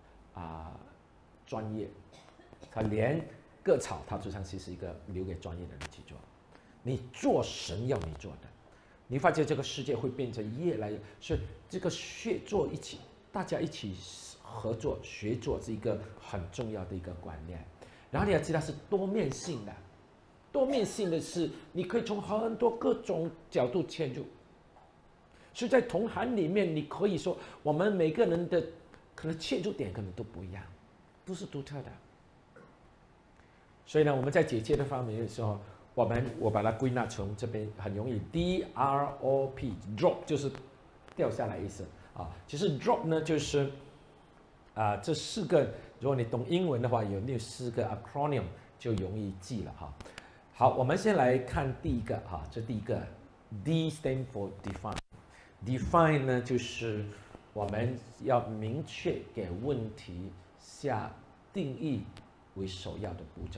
专业，他连割草他就相信是一个留给专业的人去做。你做神要你做的，你发现这个世界会变成越来越，所以这个学做一起，大家一起合作学做是一个很重要的一个观念。然后你要知道是多面性的，多面性的是你可以从很多各种角度切入。所以在同行里面，你可以说我们每个人的可能切入点可能都不一样，都是独特的。所以呢，我们在解切的方面的时候，我把它归纳成这边很容易 drop drop 就是掉下来意思其实 drop 呢就是这4个，如果你懂英文的话，有那4个 acronym 就容易记了好，我们先来看第一个这第一个 D stand for define。define 呢就是我们要明确给问题下定义为首要的步骤。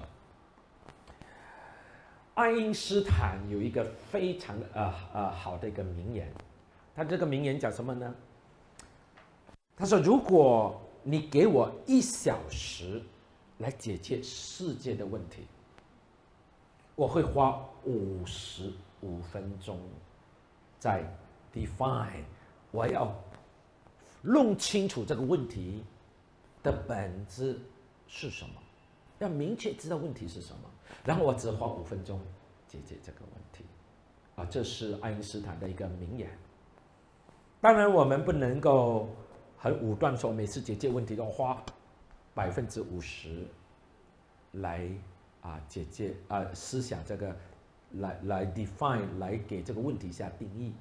爱因斯坦有一个非常好的一个名言，他这个名言讲什么呢？他说：“如果你给我1小时来解决世界的问题，我会花55分钟在 define， 我要弄清楚这个问题的本质是什么，要明确知道问题是什么，然后我只花5分钟解决这个问题。”这是爱因斯坦的一个名言。当然，我们不能够很武断说每次解决问题都花50%来解决思想这个来 define 来给这个问题下定义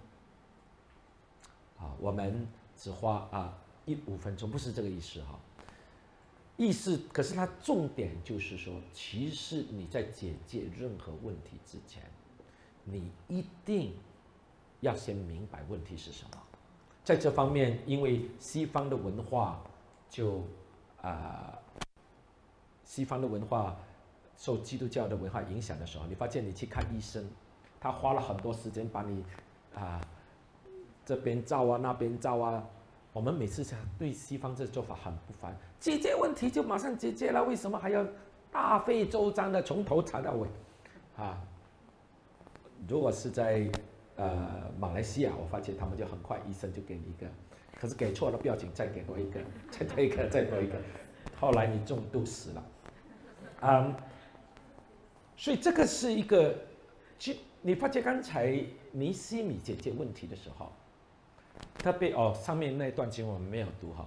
我们只花5分钟，不是这个意思意思，可是它重点就是说，其实你在解决任何问题之前，你一定要先明白问题是什么。在这方面，因为西方的文化西方的文化受基督教的文化影响的时候，你发现你去看医生，他花了很多时间把你这边照那边照我们每次对西方这做法很不烦，解决问题就马上解决了，为什么还要大费周章的从头查到尾如果是在马来西亚，我发现他们就很快，医生就给你一个，可是给错了不要紧，再给多一个，再多一个，再多一个，后来你中毒死了所以这个是一个，你发现刚才尼希米解决问题的时候，特别上面那段经文我们没有读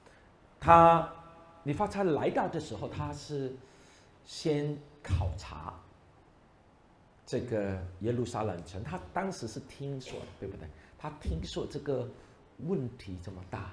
你发现他来到的时候，他是先考察这个耶路撒冷城，他当时是听说，对不对？他听说这个问题这么大，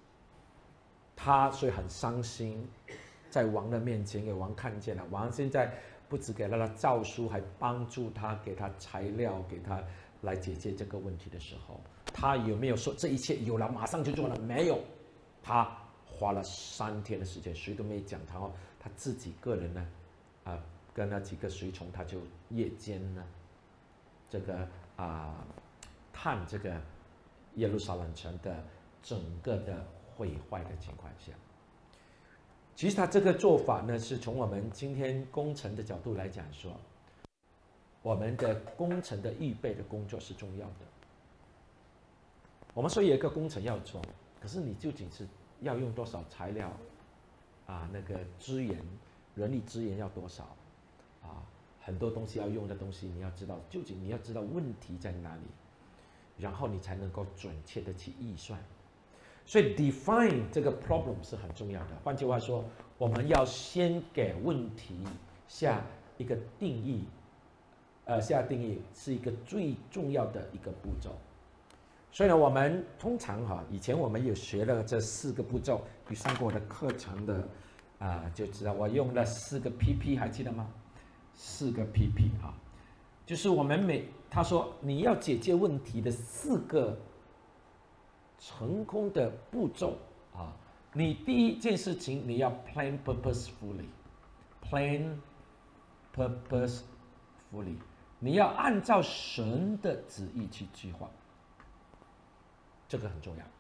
所以很伤心，在王的面前给王看见了，王现在不只给了他诏书，还帮助他，给他材料，给他来解决这个问题的时候，他有没有说这一切有了马上就做了？没有，他花了3天的时间，谁都没讲他自己个人呢跟那几个随从，他就夜间呢这个探这个耶路撒冷城的整个的毁坏的情况下，其实他这个做法呢，是从我们今天工程的角度来讲说，我们的工程的预备的工作是重要的。我们说有一个工程要做，可是你究竟是要用多少材料那个资源，人力资源要多少很多东西要用的东西，你要知道究竟你要知道问题在哪里，然后你才能够准确的去预算。所以 define 这个 problem 是很重要的。换句话说，我们要先给问题下一个定义，下定义是一个最重要的一个步骤。所以呢，我们通常以前我们有学了这4个步骤，有上过我的课程的就知道我用了4个 PP， 还记得吗？4个 PP 就是我们他说你要解决问题的4个成功的步骤你第一件事情你要 plan purposefully， plan purposefully， 你要按照神的旨意去计划，这个很重要。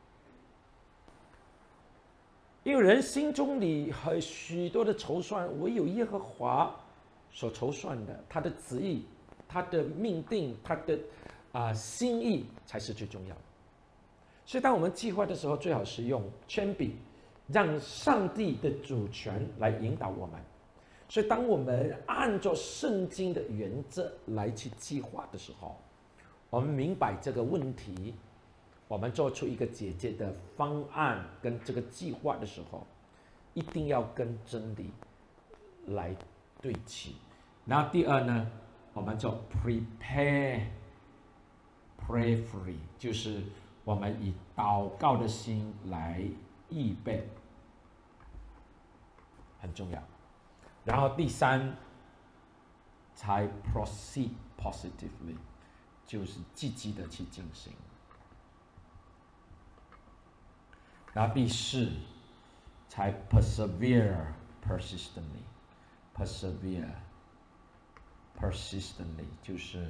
因为人心中里还有许多的筹算，唯有耶和华所筹算的，他的旨意、他的命定、他的心意才是最重要的。所以，当我们计划的时候，最好是用铅笔，让上帝的主权来引导我们。所以，当我们按照圣经的原则来去计划的时候，我们明白这个问题，我们做出一个解决的方案跟这个计划的时候，一定要跟真理来对齐。然后第二呢，我们做 prayerfully， 就是我们以祷告的心来预备，很重要。然后第三，才 proceed positively， 就是积极的去进行。然后第四，才 persevere persistently， 就是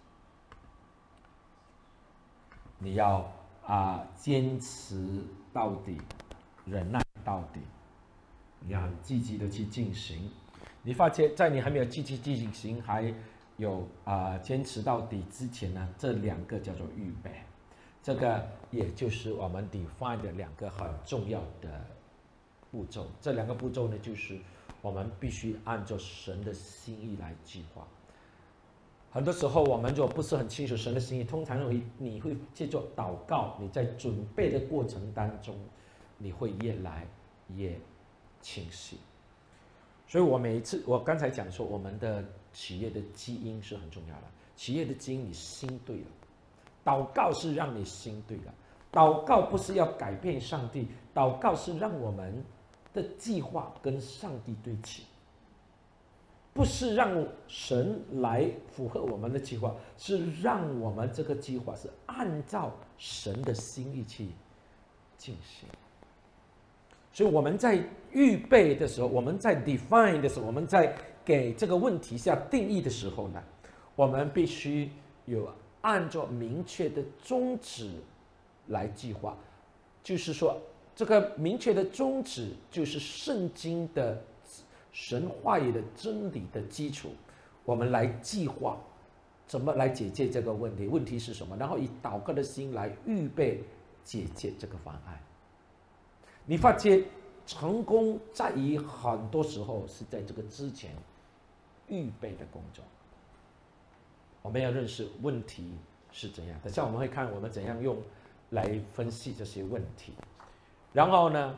你要坚持到底，忍耐到底，你要很积极的去进行。你发现，在你还没有积极进行，还有坚持到底之前呢，这两个叫做预备。这个也就是我们 define 的两个很重要的步骤。这两个步骤呢，就是我们必须按照神的心意来计划。很多时候，我们如果不是很清楚神的心意，通常你会借助祷告，你在准备的过程当中，你会越来越清晰。所以我刚才讲说，我们的企业的基因是很重要的。企业的基因，你心对了，祷告是让你心对了。祷告不是要改变上帝，祷告是让我们的计划跟上帝对齐，不是让神来符合我们的计划，是让我们这个计划是按照神的心意去进行。所以我们在预备的时候，我们在 define 的时候，我们在给这个问题下定义的时候呢，我们必须有按照明确的宗旨来计划。就是说，这个明确的宗旨就是圣经的神话语的真理的基础，我们来计划怎么来解决这个问题，问题是什么，然后以祷告的心来预备解决这个方案。你发现成功在于很多时候是在这个之前预备的工作。我们要认识问题是怎样，等下我们会看我们怎样用来分析这些问题。然后呢，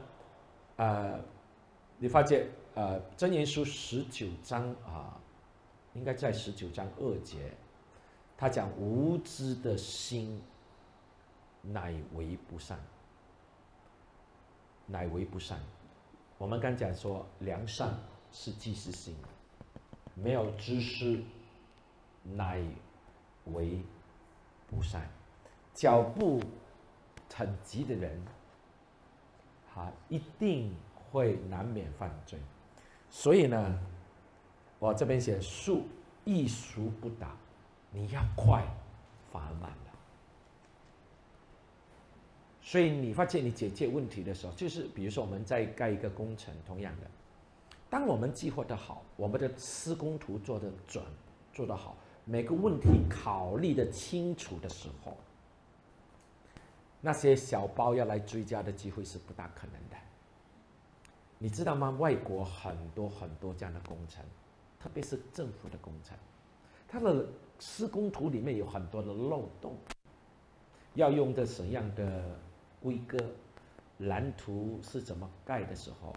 你发现箴言书19章应该在19章2节，他讲无知的心乃为不善。乃为不善。我们刚讲说，良善是即是心，没有知识，乃为不善。脚步很急的人，一定会难免犯罪。所以呢，我这边写艺术不达，你要快，反而慢了。所以你发现你解决问题的时候，就是比如说我们在盖一个工程，同样的，当我们计划的好，我们的施工图做得准，做得好，每个问题考虑的清楚的时候，那些小包要来追加的机会是不大可能的。你知道吗？外国很多这样的工程，特别是政府的工程，它的施工图里面有很多的漏洞，要用的怎样的规格，蓝图是怎么盖的时候，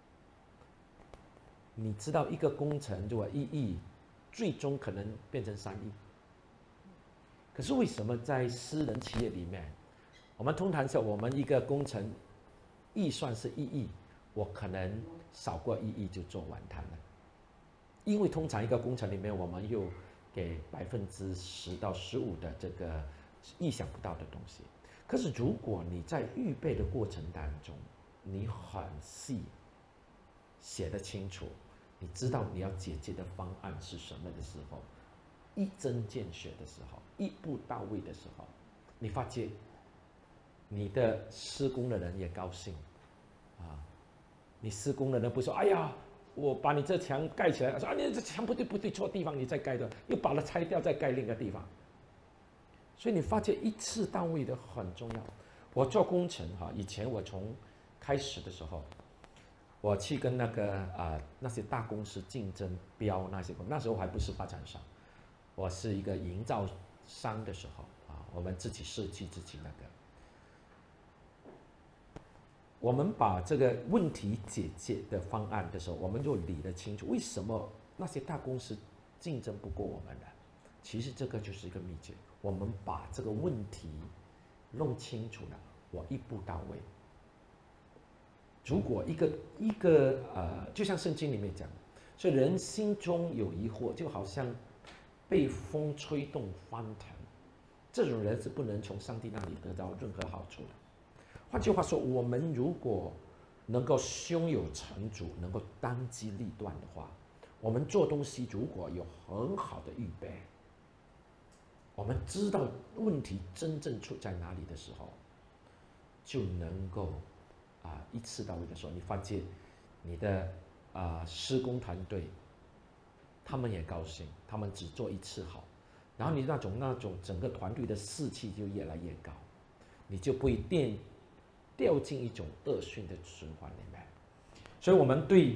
你知道一个工程如果1亿，最终可能变成3亿。可是为什么在私人企业里面，我们通常说我们一个工程预算是1亿，我可能少过1亿就做完它了，因为通常一个工程里面我们又给10%到15%的这个意想不到的东西。可是如果你在预备的过程当中，你很细，写得清楚， 你知道你要解决的方案是什么的时候，一针见血的时候，一步到位的时候，你发现你的施工的人也高兴啊。你施工的人不说，哎呀，我把你这墙盖起来，说啊，你这墙不对，错地方，你再盖的，又把它拆掉，再盖另一个地方。所以你发现一次到位的很重要。我做工程以前我从开始的时候，我去跟那些大公司竞争标那些，那时候还不是发展商，我是一个营造商的时候我们自己设计自己我们把这个问题解决的方案的时候，我们就理得清楚为什么那些大公司竞争不过我们的。其实这个就是一个秘诀，我们把这个问题弄清楚了，我一步到位。如果一个就像圣经里面讲，所以人心中有疑惑，就好像被风吹动翻腾，这种人是不能从上帝那里得到任何好处的。换句话说，我们如果能够胸有成竹，能够当机立断的话，我们做东西如果有很好的预备，我们知道问题真正出在哪里的时候，就能够一次到位的时候，你发现你的施工团队他们也高兴，他们只做一次好，然后你那种整个团队的士气就越来越高，你就不会掉进一种恶性的循环里面。所以我们对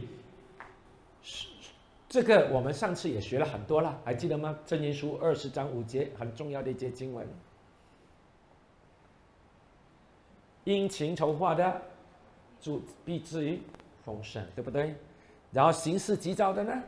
这个我们上次也学了很多了，还记得吗？箴言书20章5节很重要的一节经文，殷勤筹划的主必至于丰盛，对不对？然后行事急躁的呢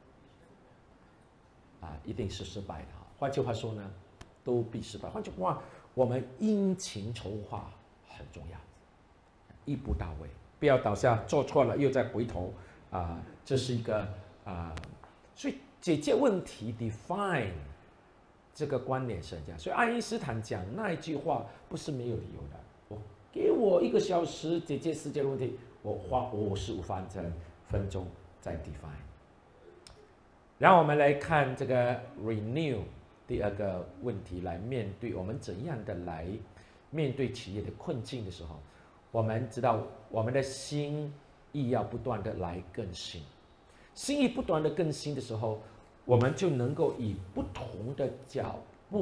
一定是失败的。换句话说呢，都必失败。换句话，我们殷勤筹划很重要，一步到位，不要倒下，做错了又再回头这是一个所以解决问题 define 这个观念是这样。所以爱因斯坦讲那一句话不是没有理由的，给我1个小时解决世界的问题，我花55分钟在 define。然后我们来看这个 renew 第2个问题，来面对我们怎样的来面对企业的困境的时候，我们知道我们的心意要不断的来更新，心意不断的更新的时候，我们就能够以不同的角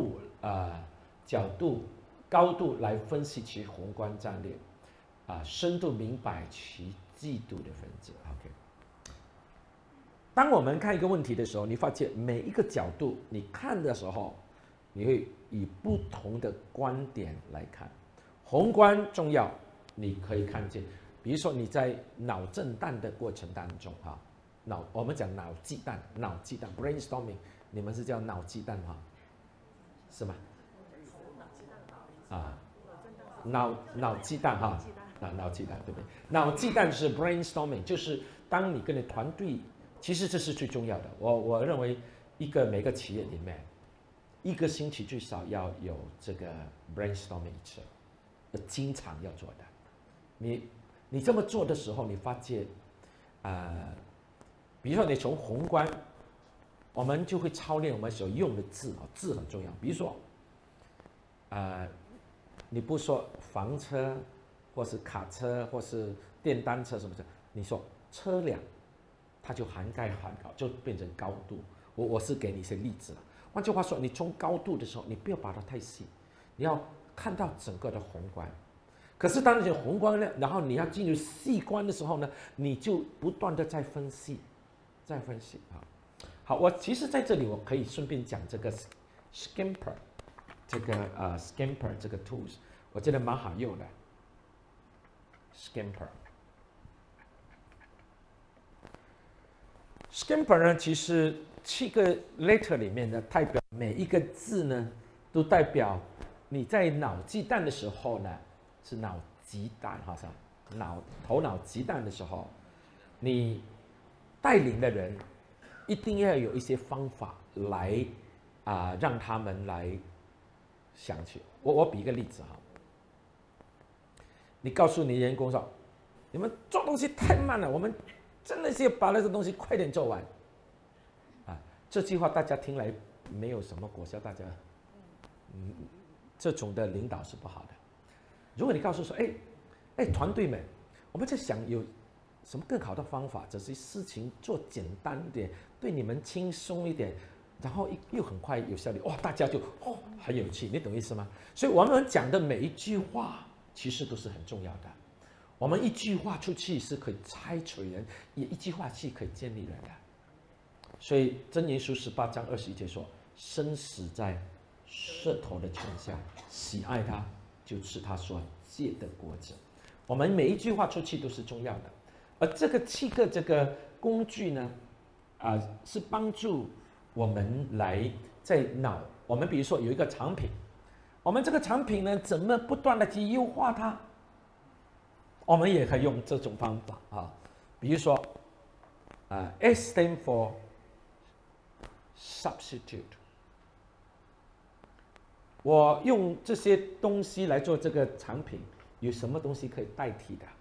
度高度来分析其宏观战略深度明白其季度的分支。 OK， 当我们看一个问题的时候，你发现每一个角度你看的时候，你会以不同的观点来看。宏观重要，你可以看见，比如说你在脑震荡的过程当中我们讲脑鸡蛋 brainstorming， 你们是叫脑鸡蛋是吗？脑鸡蛋脑鸡蛋对不对？脑鸡蛋是 brainstorming， 就是当你跟你团队，其实这是最重要的。我认为每个企业里面1个星期最少要有这个 brainstorming 一次，经常要做的。你这么做的时候，你发现比如说你从宏观，我们就会操练我们所用的字很重要。比如说你不说房车或是卡车或是电单车什么的，你说车辆，它就涵盖很高，就变成高度。我是给你一些例子了。换句话说，你从高度的时候，你不要把它太细，你要看到整个的宏观。可是当你宏观呢，然后你要进入细观的时候呢，你就不断的在分析好，我其实在这里我可以顺便讲这个 Scamper 这个Scamper 这个 tools， 我觉得蛮好用的。Scamper 呢，其实7个 letter 里面呢，代表每一个字呢，都代表你在脑鸡蛋的时候呢，是脑鸡蛋头脑鸡蛋的时候，你带领的人一定要有一些方法来让他们来想起。我比一个例子你告诉你员工说，你们做东西太慢了，我们真的是把那个东西快点做完。啊，这句话大家听来没有什么果效，大家，这种的领导是不好的。如果你告诉说，团队们，我们在想有什么更好的方法，这些事情做简单一点，对你们轻松一点，然后又很快有效率，哇，大家就很有趣，你懂意思吗？所以我们讲的每一句话其实都是很重要的。我们一句话出去是可以拆除人，也一句话是可以建立人的。所以箴言书18章21节说：“生死在舌头的权下，喜爱它，就吃它所结的果子。”我们每一句话出去都是重要的。而这个7个这个工具呢，是帮助我们来在脑。我们比如说有一个产品，我们这个产品呢，怎么不断的去优化它？我们也可以用这种方法啊，比如说，S stand for substitute。我用这些东西来做这个产品，有什么东西可以代替的？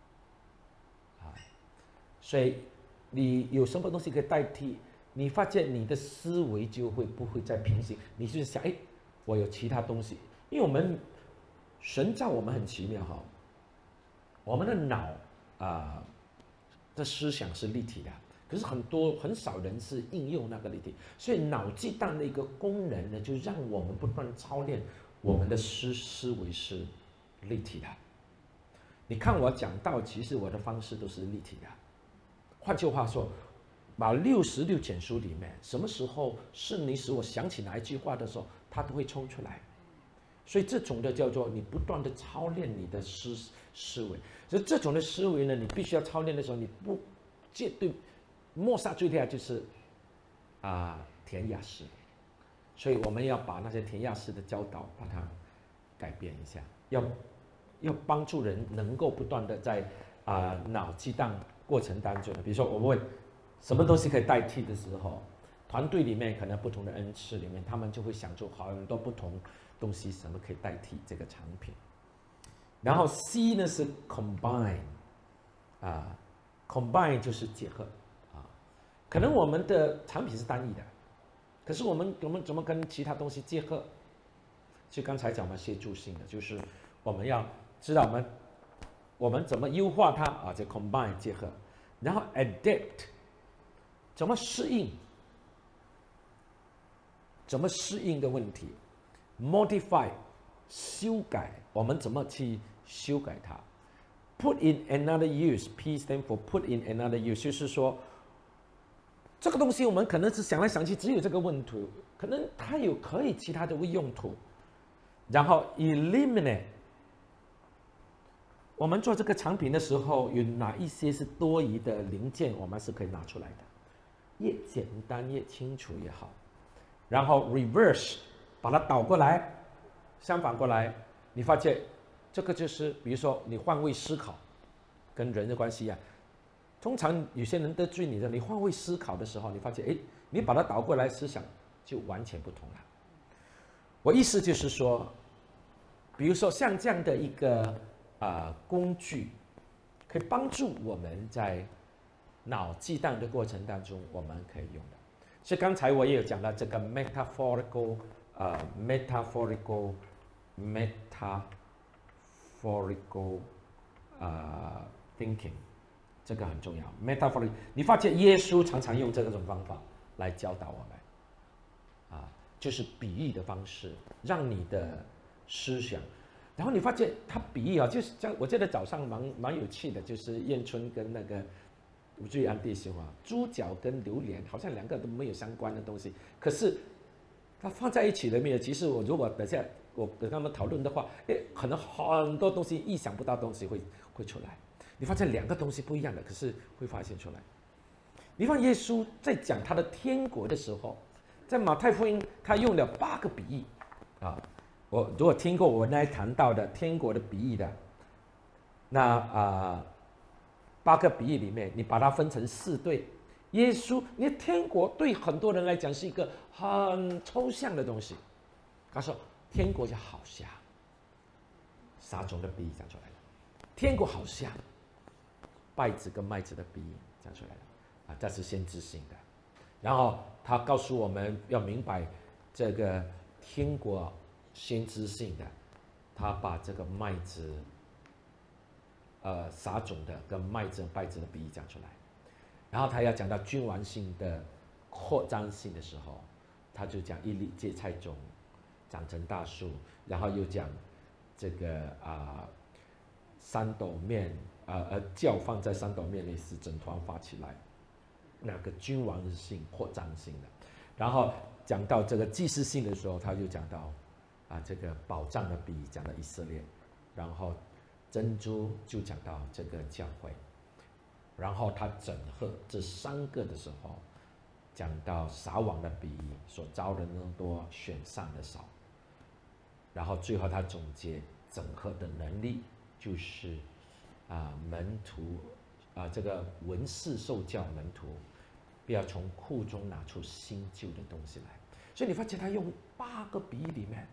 所以你有什么东西可以代替？你发现你的思维就不会再平行，你就是想，我有其他东西，因为我们神造我们很奇妙哈，我们的脑的思想是立体的，可是很少人是应用那个立体，所以脑激荡的一个功能呢，就让我们不断操练我们的思维是立体的。你看我讲道，其实我的方式都是立体的。换句话说，把66卷书里面，什么时候圣灵使我想起哪一句话的时候，它都会冲出来。所以这种的叫做你不断的操练你的思维。所以这种的思维呢，你必须要操练的时候，你不绝对抹杀最厉害就是填鸭式。所以我们要把那些填鸭式的教导把它改变一下，要帮助人能够不断的在脑激荡过程当中，比如说我问什么东西可以代替的时候，团队里面可能不同的恩赐里面，他们就会想出很多不同东西，什么可以代替这个产品。然后 C 呢是 combine，combine 就是结合可能我们的产品是单一的，可是我们怎么跟其他东西结合？就刚才讲嘛，协助性的，就是我们要知道我们怎么优化它这 combine 结合，然后 adapt 怎么适应的问题 ，modify 修改，我们怎么去修改它 ，put in another use，P stand for put in another use， 就是说这个东西我们可能是想来想去只有这个问题，可能它有可以其他的用途，然后 eliminate。我们做这个产品的时候，有哪一些是多余的零件，我们是可以拿出来的，越简单越清楚越好。然后 reverse 把它倒过来，相反过来，你发现这个就是比如说你换位思考跟人的关系通常有些人得罪你的，你换位思考的时候，你发现你把它倒过来，思想就完全不同了。我意思就是说，比如说像这样的一个工具，可以帮助我们在脑激荡的过程当中，我们可以用的。所以刚才我也有讲到这个 metaphorical thinking， 这个很重要。metaphorical， 你发现耶稣常常用这种方法来教导我们，就是比喻的方式，让你的思想。然后你发现他比喻就是这样，我记得早上蛮有趣的，就是燕春跟那个吴瑞安弟兄猪脚跟榴莲好像两个都没有相关的东西，可是他放在一起了没有？其实如果等下我跟他们讨论的话，可能很多东西意想不到的东西会出来。你发现两个东西不一样的，可是会发现出来。你看耶稣在讲他的天国的时候，在马太福音他用了8个比喻我如果听过我那谈到的天国的比喻的，那8个比喻里面，你把它分成4对。耶稣，你的天国对很多人来讲是一个很抽象的东西。他说天国就好像3种的比喻讲出来了，天国好像稗子跟麦子的比喻讲出来了啊，这是先知性的。然后他告诉我们要明白这个天国先知性的，他把这个麦子撒种的跟麦子稗子的比喻讲出来。然后他要讲到君王性的扩张性的时候，他就讲一粒芥菜种长成大树，然后又讲这个三斗面酵放在三斗面里使整团发起来，那个君王性扩张性的。然后讲到这个祭祀性的时候，他就讲到这个宝藏的比喻讲到以色列，然后珍珠就讲到这个教会，然后他整合这3个的时候，讲到撒网的比喻，所招的人多，选上的少。然后最后他总结整合的能力，就是门徒这个文士受教门徒，不要从库中拿出新旧的东西来。所以你发现他用8个比喻里面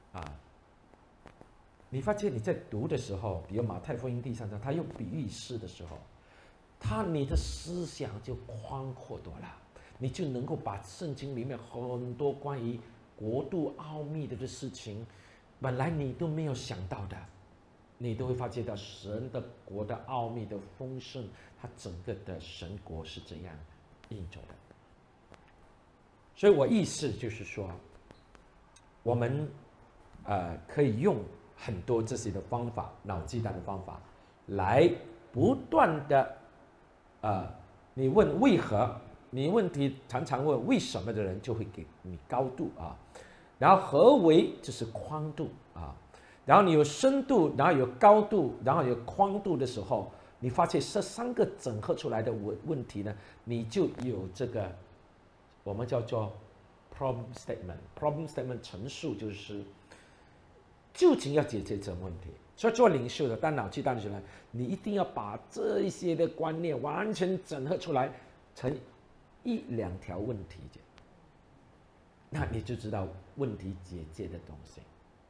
你发现你在读的时候，比如马太福音第3章，他用比喻式的时候，你的思想就宽阔多了，你就能够把圣经里面很多关于国度奥秘的事情，本来你都没有想到的，你都会发现到神的国的奥秘的丰盛，它整个的神国是这样运作的。所以我意思就是说，我们可以用很多这些的方法，脑鸡蛋的方法，来不断的你问为何，你问题常常问为什么的人就会给你高度然后何为就是宽度然后你有深度，然后有高度，然后有宽度的时候，你发现这3个整合出来的问题呢，你就有这个我们叫做 problem statement。problem statement 陈述就是究竟要解决这个问题。所以做领袖的，当脑鸡蛋的时候，你一定要把这一些的观念完全整合出来，成1、2条问题，那你就知道问题解决的东西。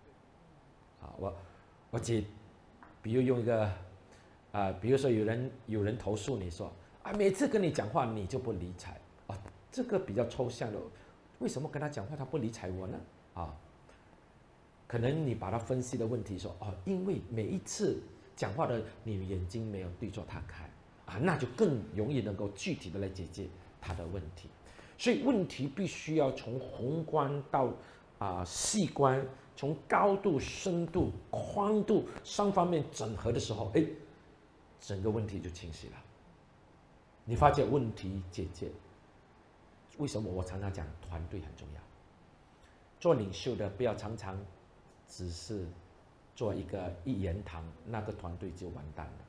我比如用一个比如说有人投诉你说每次跟你讲话你就不理睬这个比较抽象的，为什么跟他讲话他不理睬我呢？可能你把它分析的问题说因为每一次讲话的你眼睛没有对着他看那就更容易能够具体的来解决他的问题。所以问题必须要从宏观到细观，从高度、深度、宽度3方面整合的时候，整个问题就清晰了。你发现问题解决，为什么我常常讲团队很重要？做领袖的不要常常只是做一个一言堂，那个团队就完蛋了。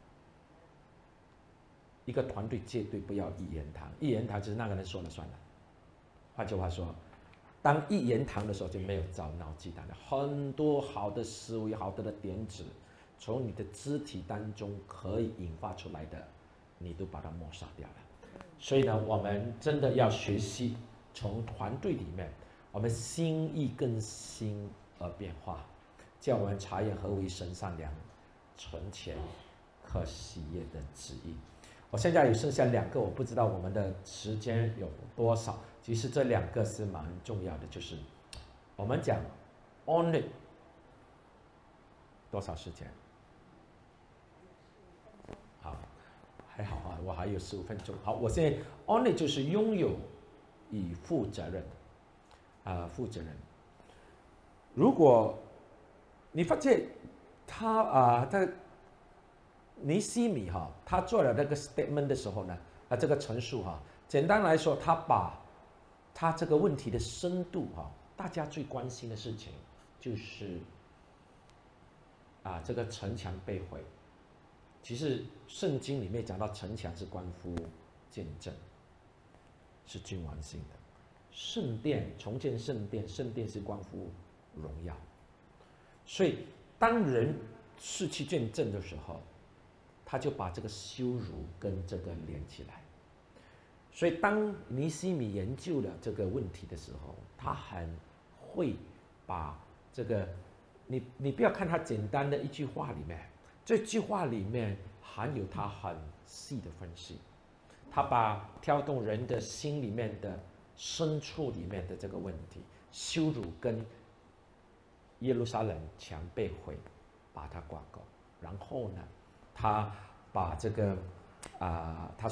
一个团队绝对不要一言堂，一言堂就是那个人说了算了。换句话说，当一言堂的时候就没有找脑鸡蛋了，很多好的思维、好的点子，从你的肢体当中可以引发出来的，你都把它抹杀掉了。所以呢，我们真的要学习从团队里面，我们心意更新而变化，叫我们查验何为神善良、纯全、可喜悦的旨意。我现在有剩下2个，我不知道我们的时间有多少。其实这2个是蛮重要的，就是我们讲 on it 多少时间？好，还好我还有15分钟。好，我现在 on it 就是拥有与负责任，负责任。如果你发现他尼西米他做了那个 statement 的时候呢，这个陈述简单来说，他把他这个问题的深度大家最关心的事情就是这个城墙被毁。其实圣经里面讲到城墙是关乎见证，是君王性的。圣殿重建圣殿是关乎荣耀。所以当人失去见证的时候，他就把这个羞辱跟这个连起来。所以当尼西米研究了这个问题的时候，他很会把这个你不要看他简单的一句话里面，这句话里面含有他很细的分析，他把挑动人的心里面的深处里面的这个问题，羞辱跟耶路撒冷墙被毁，把它挂钩。然后呢，他把这个他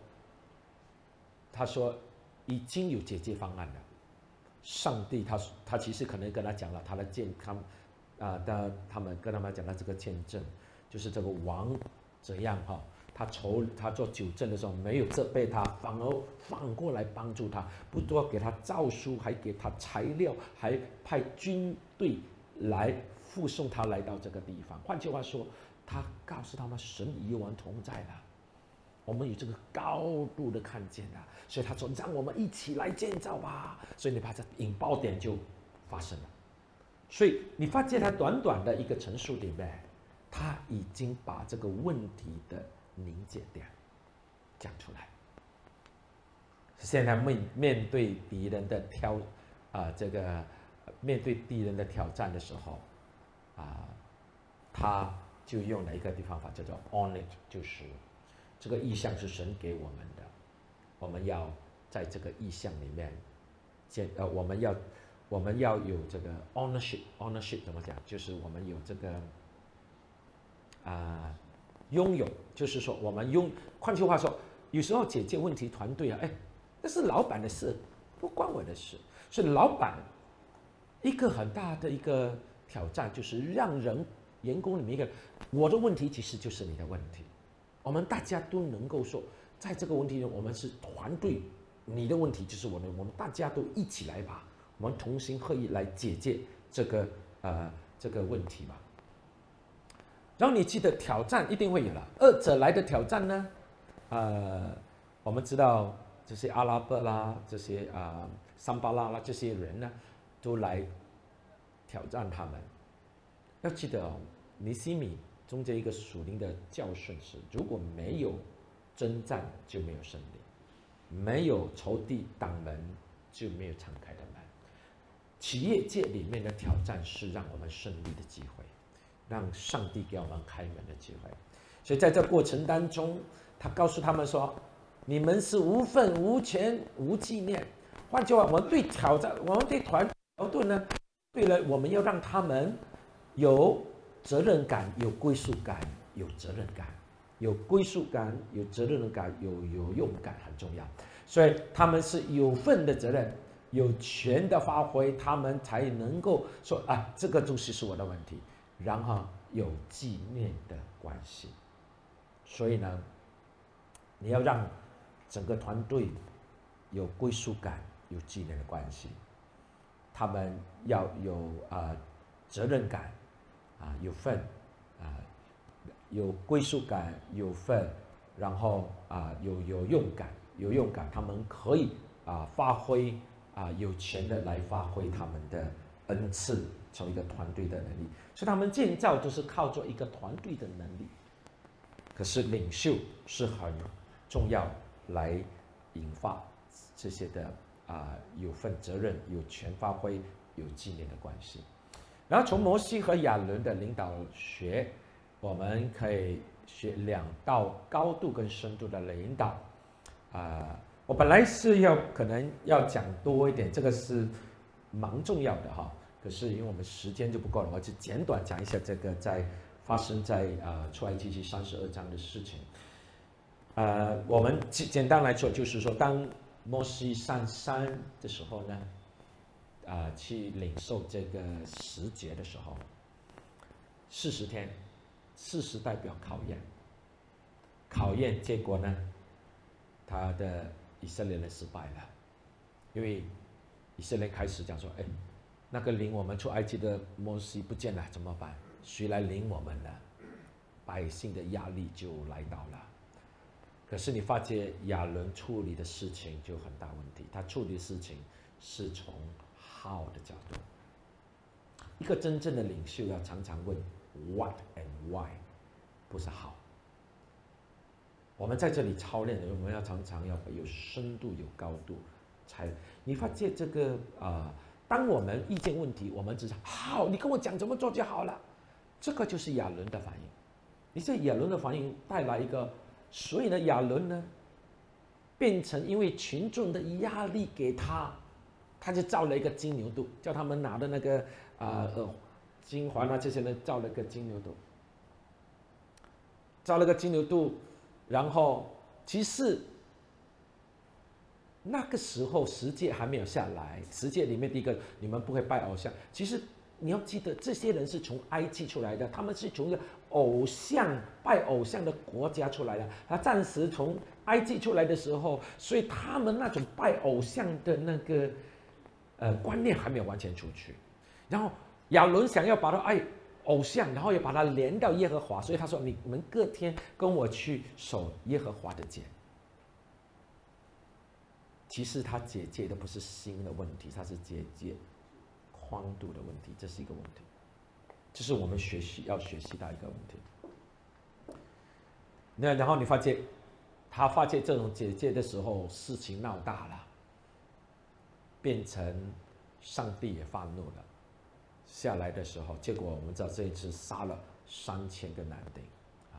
说已经有解决方案了。上帝他其实可能跟他讲了他的健康他们跟他们讲了这个见证，就是这个王怎样他做酒政的时候没有责备他，反而反过来帮助他，不多给他诏书，还给他材料，还派军队来护送他来到这个地方。换句话说，他告诉他们神与我们同在了，我们有这个高度的看见了，所以他说让我们一起来建造吧。所以你把这引爆点就发生了。所以你发现他短短的一个陈述里面，他已经把这个问题的凝结点讲出来。现在面对敌人的面对敌人的挑战的时候，他就用了一个方法叫做 on it， 就是这个意象是神给我们的，我们要在这个意象里面我们要有这个 ownership 怎么讲？就是我们有这个拥有，就是说我们换句话说，有时候解决问题团队那是老板的事，不关我的事。所以老板一个很大的一个挑战就是让员工里面一个我的问题其实就是你的问题，我们大家都能够说，在这个问题中我们是团队，你的问题就是我们大家都一起来吧，我们同心合意来解决这个问题吧。然后你记得挑战一定会有了，二者来的挑战呢，我们知道这些阿拉伯啦，这些桑巴拉啦，这些人呢，都来挑战他们。要记得尼希米中间一个属灵的教训是：如果没有征战，就没有胜利；没有仇敌挡门，就没有敞开的门。企业界里面的挑战是让我们胜利的机会，让上帝给我们开门的机会。所以在这过程当中，他告诉他们说：你们是无份无权无纪念。换句话，我们对挑战，我们对团队呢，对了，我们要让他们有责任感、有归属感、有责任感、有归属感、有责任感、有用感很重要。所以他们是有份的责任，有权的发挥，他们才能够说这个东西是我的问题，然后有纪念的关系。所以呢，你要让整个团队有归属感、有纪念的关系，他们要有责任感有份有归属感有份，然后有用感，他们可以发挥有权的来发挥他们的恩赐，成为一个团队的能力。所以他们建造都是靠着一个团队的能力。可是领袖是很重要，来引发这些的有份责任、有权发挥、有纪念的关系。然后从摩西和亚伦的领导学，我们可以学两道高度跟深度的领导。我本来是可能要讲多一点，这个是蛮重要的可是因为我们时间就不够了，我就简短讲一下这个发生在出埃及记32章的事情。我们简单来说，就是说，当摩西上山的时候呢，去领受这个十节的时候，40天，40代表考验，结果呢，他的以色列人失败了，因为以色列开始讲说，那个领我们出埃及的摩西不见了，怎么办？谁来领我们呢？百姓的压力就来到了。可是你发觉亚伦处理的事情就很大问题，他处理的事情是从 how 的角度。一个真正的领袖要常常问 what and why， 不是 how。我们在这里操练的，我们要常常要有深度、有高度，你发现这个当我们意见问题，我们只是好，你跟我讲怎么做就好了。这个就是亚伦的反应。你这亚伦的反应带来一个所以呢，亚伦呢，变成因为群众的压力给他，他就造了一个金牛犊，叫他们拿的那个金环啊这些呢，造了个金牛犊，造了个金牛犊，然后其实那个时候十诫还没有下来，十诫里面第一个，你们不会拜偶像。其实你要记得，这些人是从埃及出来的，他们是从一个拜偶像的国家出来的。他暂时从埃及出来的时候，所以他们那种拜偶像的那个观念还没有完全出去。然后亚伦想要把他偶像，然后也把它连到耶和华，所以他说：“你们各天跟我去守耶和华的节。”其实他解戒的不是心的问题，他是解戒宽度的问题，这是一个问题，这是我们要学习到一个问题。那然后你他发现这种解戒的时候，事情闹大了，变成上帝也发怒了。下来的时候，结果我们知道这一次杀了3000个男丁啊。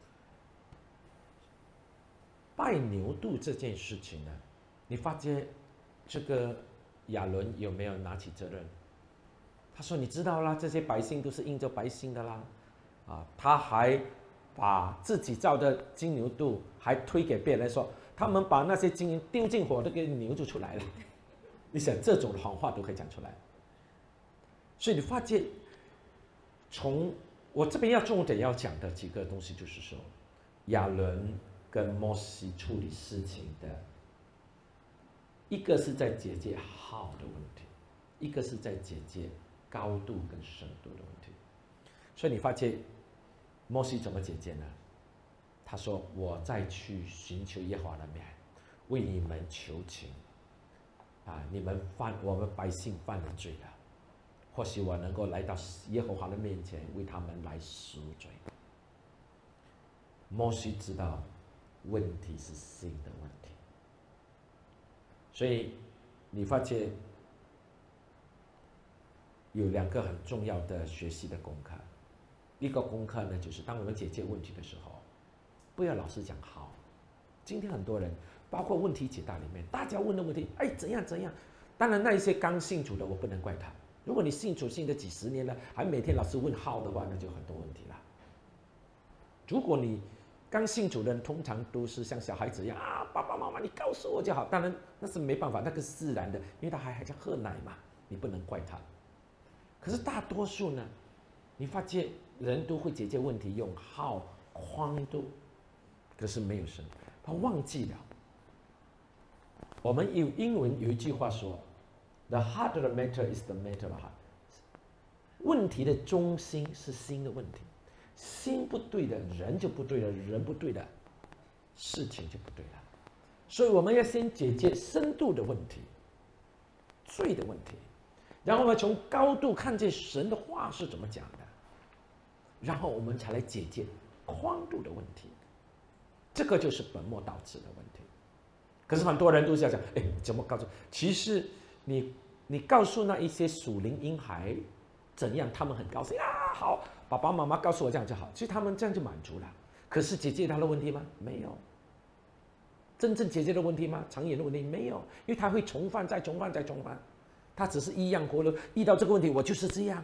拜牛犊这件事情呢，你发觉这个亚伦有没有拿起责任？他说：“你知道啦，这些百姓都是应着百姓的啦，啊，他还把自己造的金牛犊还推给别人说，他们把那些金银丢进火，那个牛就出来了。你想这种谎话都可以讲出来，所以你发现，从我这边重点要讲的几个东西，就是说，亚伦跟摩西处理事情的。”一个是在解戒好的问题，一个是在解戒高度跟深度的问题。所以你发现摩西怎么解戒呢？他说：“我再去寻求耶和华的面，为你们求情。啊，我们百姓犯了罪了，或许我能够来到耶和华的面前，为他们来赎罪。”摩西知道问题是心的问题。所以你发现有2个很重要的学习的功课。一个功课呢，就是当我们解决问题的时候，不要老是讲好。今天很多人，包括问题解答里面，大家问的问题，怎样怎样。当然那一些刚信主的，我不能怪他。如果你信主信了几10年了，还每天老是问好的话，那就很多问题了。如果你刚信主的人通常都是像小孩子一样啊，爸爸妈妈你告诉我就好。当然那是没办法，那个是自然的，因为他还在喝奶嘛，你不能怪他。可是大多数呢，你发现人都会解决问题用好宽度，可是没有深，他忘记了。我们英文有一句话说 ，The heart of the matter is the matter of the heart。问题的中心是心的问题。心不对的人就不对了，人不对的事情就不对了。所以我们要先解决深度的问题，罪的问题，然后呢，从高度看见神的话是怎么讲的，然后我们才来解决宽度的问题。这个就是本末倒置的问题。可是很多人都是要讲，怎么告诉？其实你告诉那一些属灵婴孩怎样，他们很高兴啊，好。爸爸妈妈告诉我这样就好，其实他们这样就满足了。可是解决他的问题吗？没有。真正解决的问题吗？长远的问题没有，因为他会重犯再重犯再重犯，他只是一样活了。遇到这个问题，我就是这样。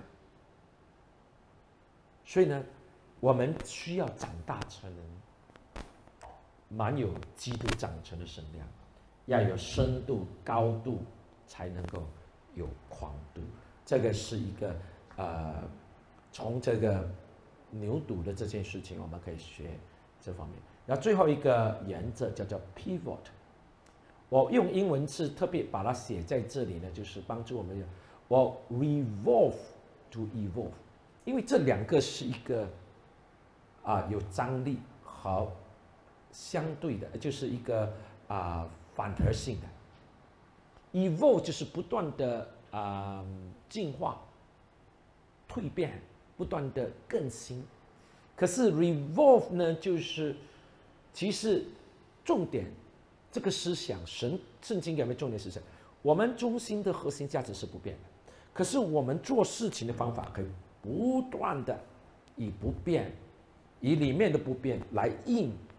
所以呢，我们需要长大成人，满有基督长成的身量，要有深度、高度，才能够有宽度。这个是一个从这个牛犊的这件事情，我们可以学这方面。然后最后一个原则叫做 pivot， 我用英文是特别把它写在这里呢，就是帮助我们我 revolve to evolve， 因为这2个是一个有张力和相对的，就是一个反核性的。evolve 就是不断的进化、蜕变。不断的更新，可是 revolve 呢，就是其实重点这个思想，圣经有没有重点思想？我们中心的核心价值是不变的，可是我们做事情的方法可以不断的以不变，以里面的不变来应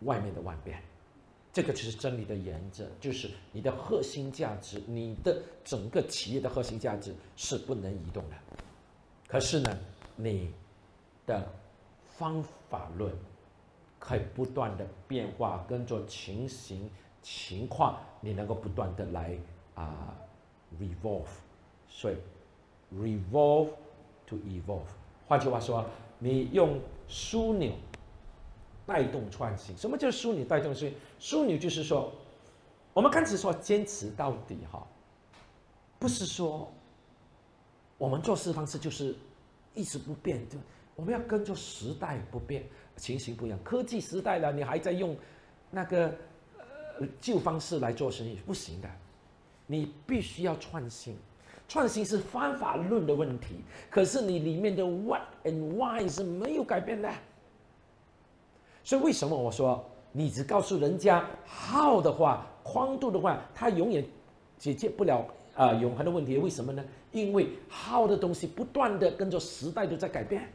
外面的万变。这个就是真理的原则，就是你的核心价值，你的整个企业的核心价值是不能移动的。可是呢，你的方法论可以不断的变化，跟着情况，你能够不断的来revolve， 所以 revolve to evolve。换句话说，你用枢纽带动创新。什么叫枢纽带动创新？枢纽就是说，我们刚才说坚持到底哈，不是说我们做事方式就是一直不变，对吧？我们要跟着时代不变，情形不一样。科技时代了，你还在用那个旧方式来做生意，不行的。你必须要创新，创新是方法论的问题，可是你里面的 what and why 是没有改变的。所以为什么我说你只告诉人家 how 的话，宽度的话，它永远解决不了永恒的问题？为什么呢？因为 how 的东西不断的跟着时代都在改变。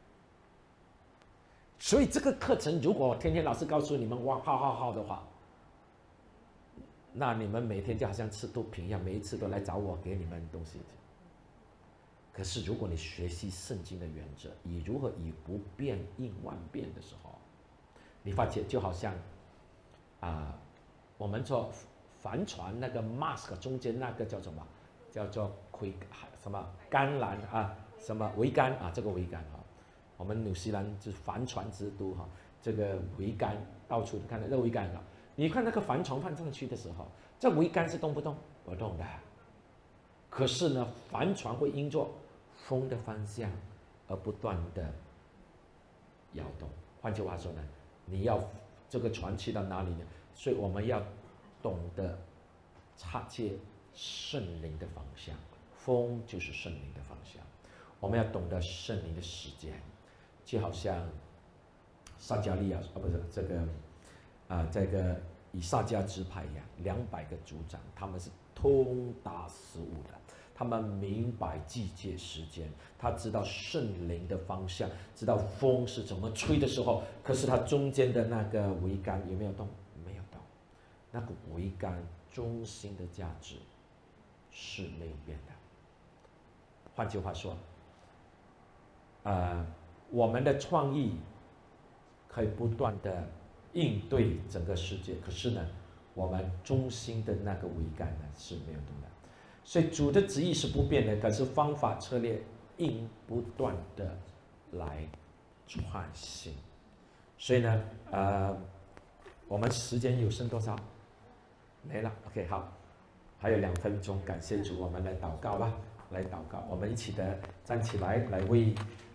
所以这个课程，如果天天老师告诉你们哇 how 的话，那你们每天就好像吃毒品一样，每一次都来找我给你们东西。可是如果你学习圣经的原则，以如何以不变应万变的时候，你发觉就好像我们做帆船那个 mast 中间那个叫什么？叫做什么杆栏什么桅杆这个桅杆我们纽西兰就是帆船之都这个桅杆到处你看到这桅杆你看那个帆船放上去的时候，这桅杆是动不动？不动的。可是呢，帆船会因着风的方向而不断的摇动。换句话说呢，你要这个船去到哪里呢？所以我们要懂得察觉圣灵的方向，风就是圣灵的方向。我们要懂得圣灵的时间，就好像撒迦利亚不是这个以撒迦支派一样，200个族长，他们是通达事物的，他们明白季节时间，他知道圣灵的方向，知道风是怎么吹的时候。可是他中间的那个桅杆有没有动？没有动。那个桅杆中心的价值是没有变的。换句话说，我们的创意可以不断的应对整个世界，可是呢，我们中心的那个桅杆呢是没有动的。所以主的旨意是不变的，可是方法策略应不断的来创新。所以呢，我们时间有剩多少？没了。OK， 好，还有2分钟，感谢主，我们来祷告吧，来祷告，我们一起的站起来，来为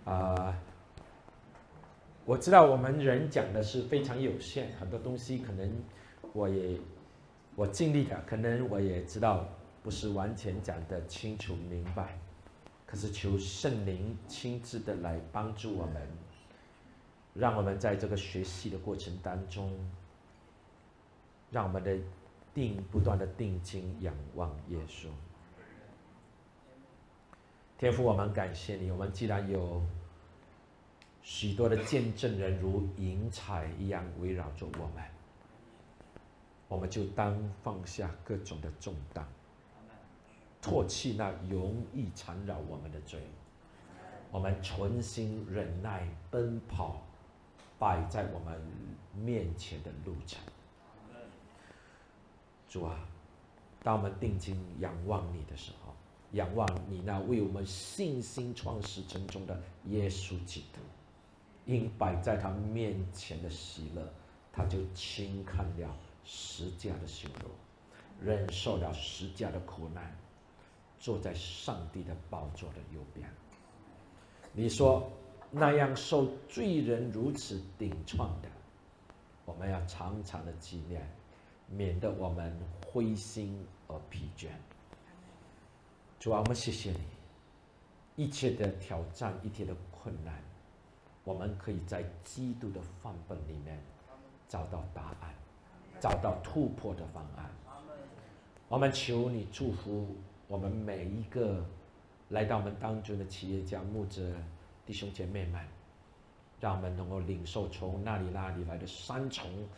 我知道我们人讲的是非常有限，很多东西可能我尽力的，可能我也知道不是完全讲得清楚明白，可是求圣灵亲自的来帮助我们，让我们在这个学习的过程当中，让我们的不断的定睛仰望耶稣。天父，我们感谢你，我们既然有许多的见证人如云彩一样围绕着我们，我们就当放下各种的重担，唾弃那容易缠绕我们的罪，我们存心忍耐奔跑摆在我们面前的路程。主啊，当我们定睛仰望你的时候，仰望你那为我们信心创始成终的耶稣基督，因摆在他面前的喜乐，他就轻看了十架的羞辱，忍受了十架的苦难，坐在上帝的宝座的右边。你说那样受罪人如此顶撞的，我们要常常的纪念，免得我们灰心而疲倦。主啊，我们谢谢你，一切的挑战，一切的困难，我们可以在基督的范本里面找到答案，找到突破的方案。我们求你祝福我们每一个来到我们当中的企业家、牧者、弟兄姐妹们，让我们能够领受从那里来的3重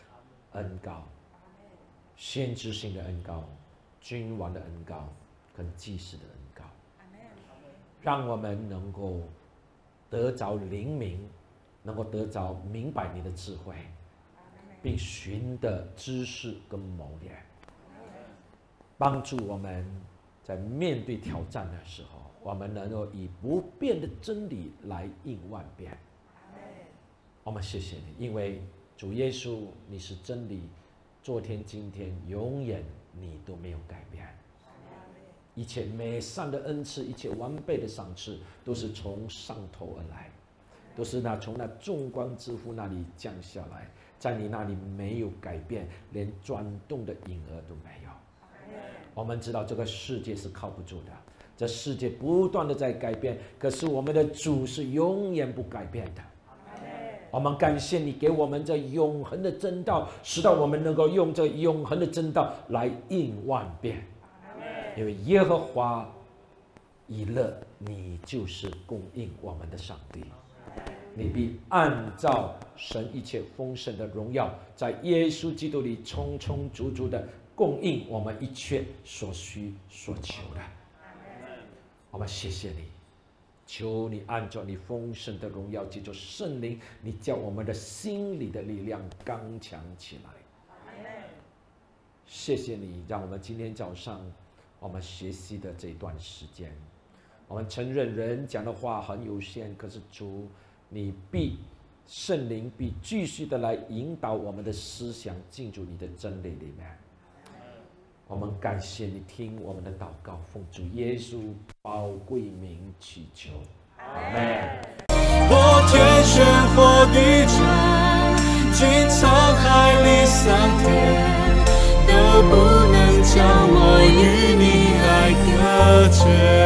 恩膏，先知性的恩膏，君王的恩膏，跟祭司的恩膏，让我们能够得着灵明，能够得着明白你的智慧，并寻得知识跟谋略，帮助我们在面对挑战的时候，我们能够以不变的真理来应万变。我们谢谢你，因为主耶稣你是真理，昨天今天永远你都没有改变。一切美善的恩赐，一切完备的赏赐，都是从上头而来，都是从那众光之父那里降下来，在你那里没有改变，连转动的影儿都没有。我们知道这个世界是靠不住的，这世界不断的在改变，可是我们的主是永远不改变的。我们感谢你给我们这永恒的真道，使到我们能够用这永恒的真道来应万变。因为耶和华以勒，你就是供应我们的上帝，你必按照神一切丰盛的荣耀，在耶稣基督里充充足足的供应我们一切所需所求的。我们谢谢你，求你按照你丰盛的荣耀，借着圣灵，你叫我们的心里的力量刚强起来。谢谢你，让我们今天早上我们学习的这段时间，我们承认人讲的话很有限，可是主，你圣灵必继续的来引导我们的思想进入你的真理里面。我们感谢你，听我们的祷告，奉主耶稣宝贵名祈求，阿们。 破天旋火地震，经沧海里桑田，都不能将我与你爱隔绝。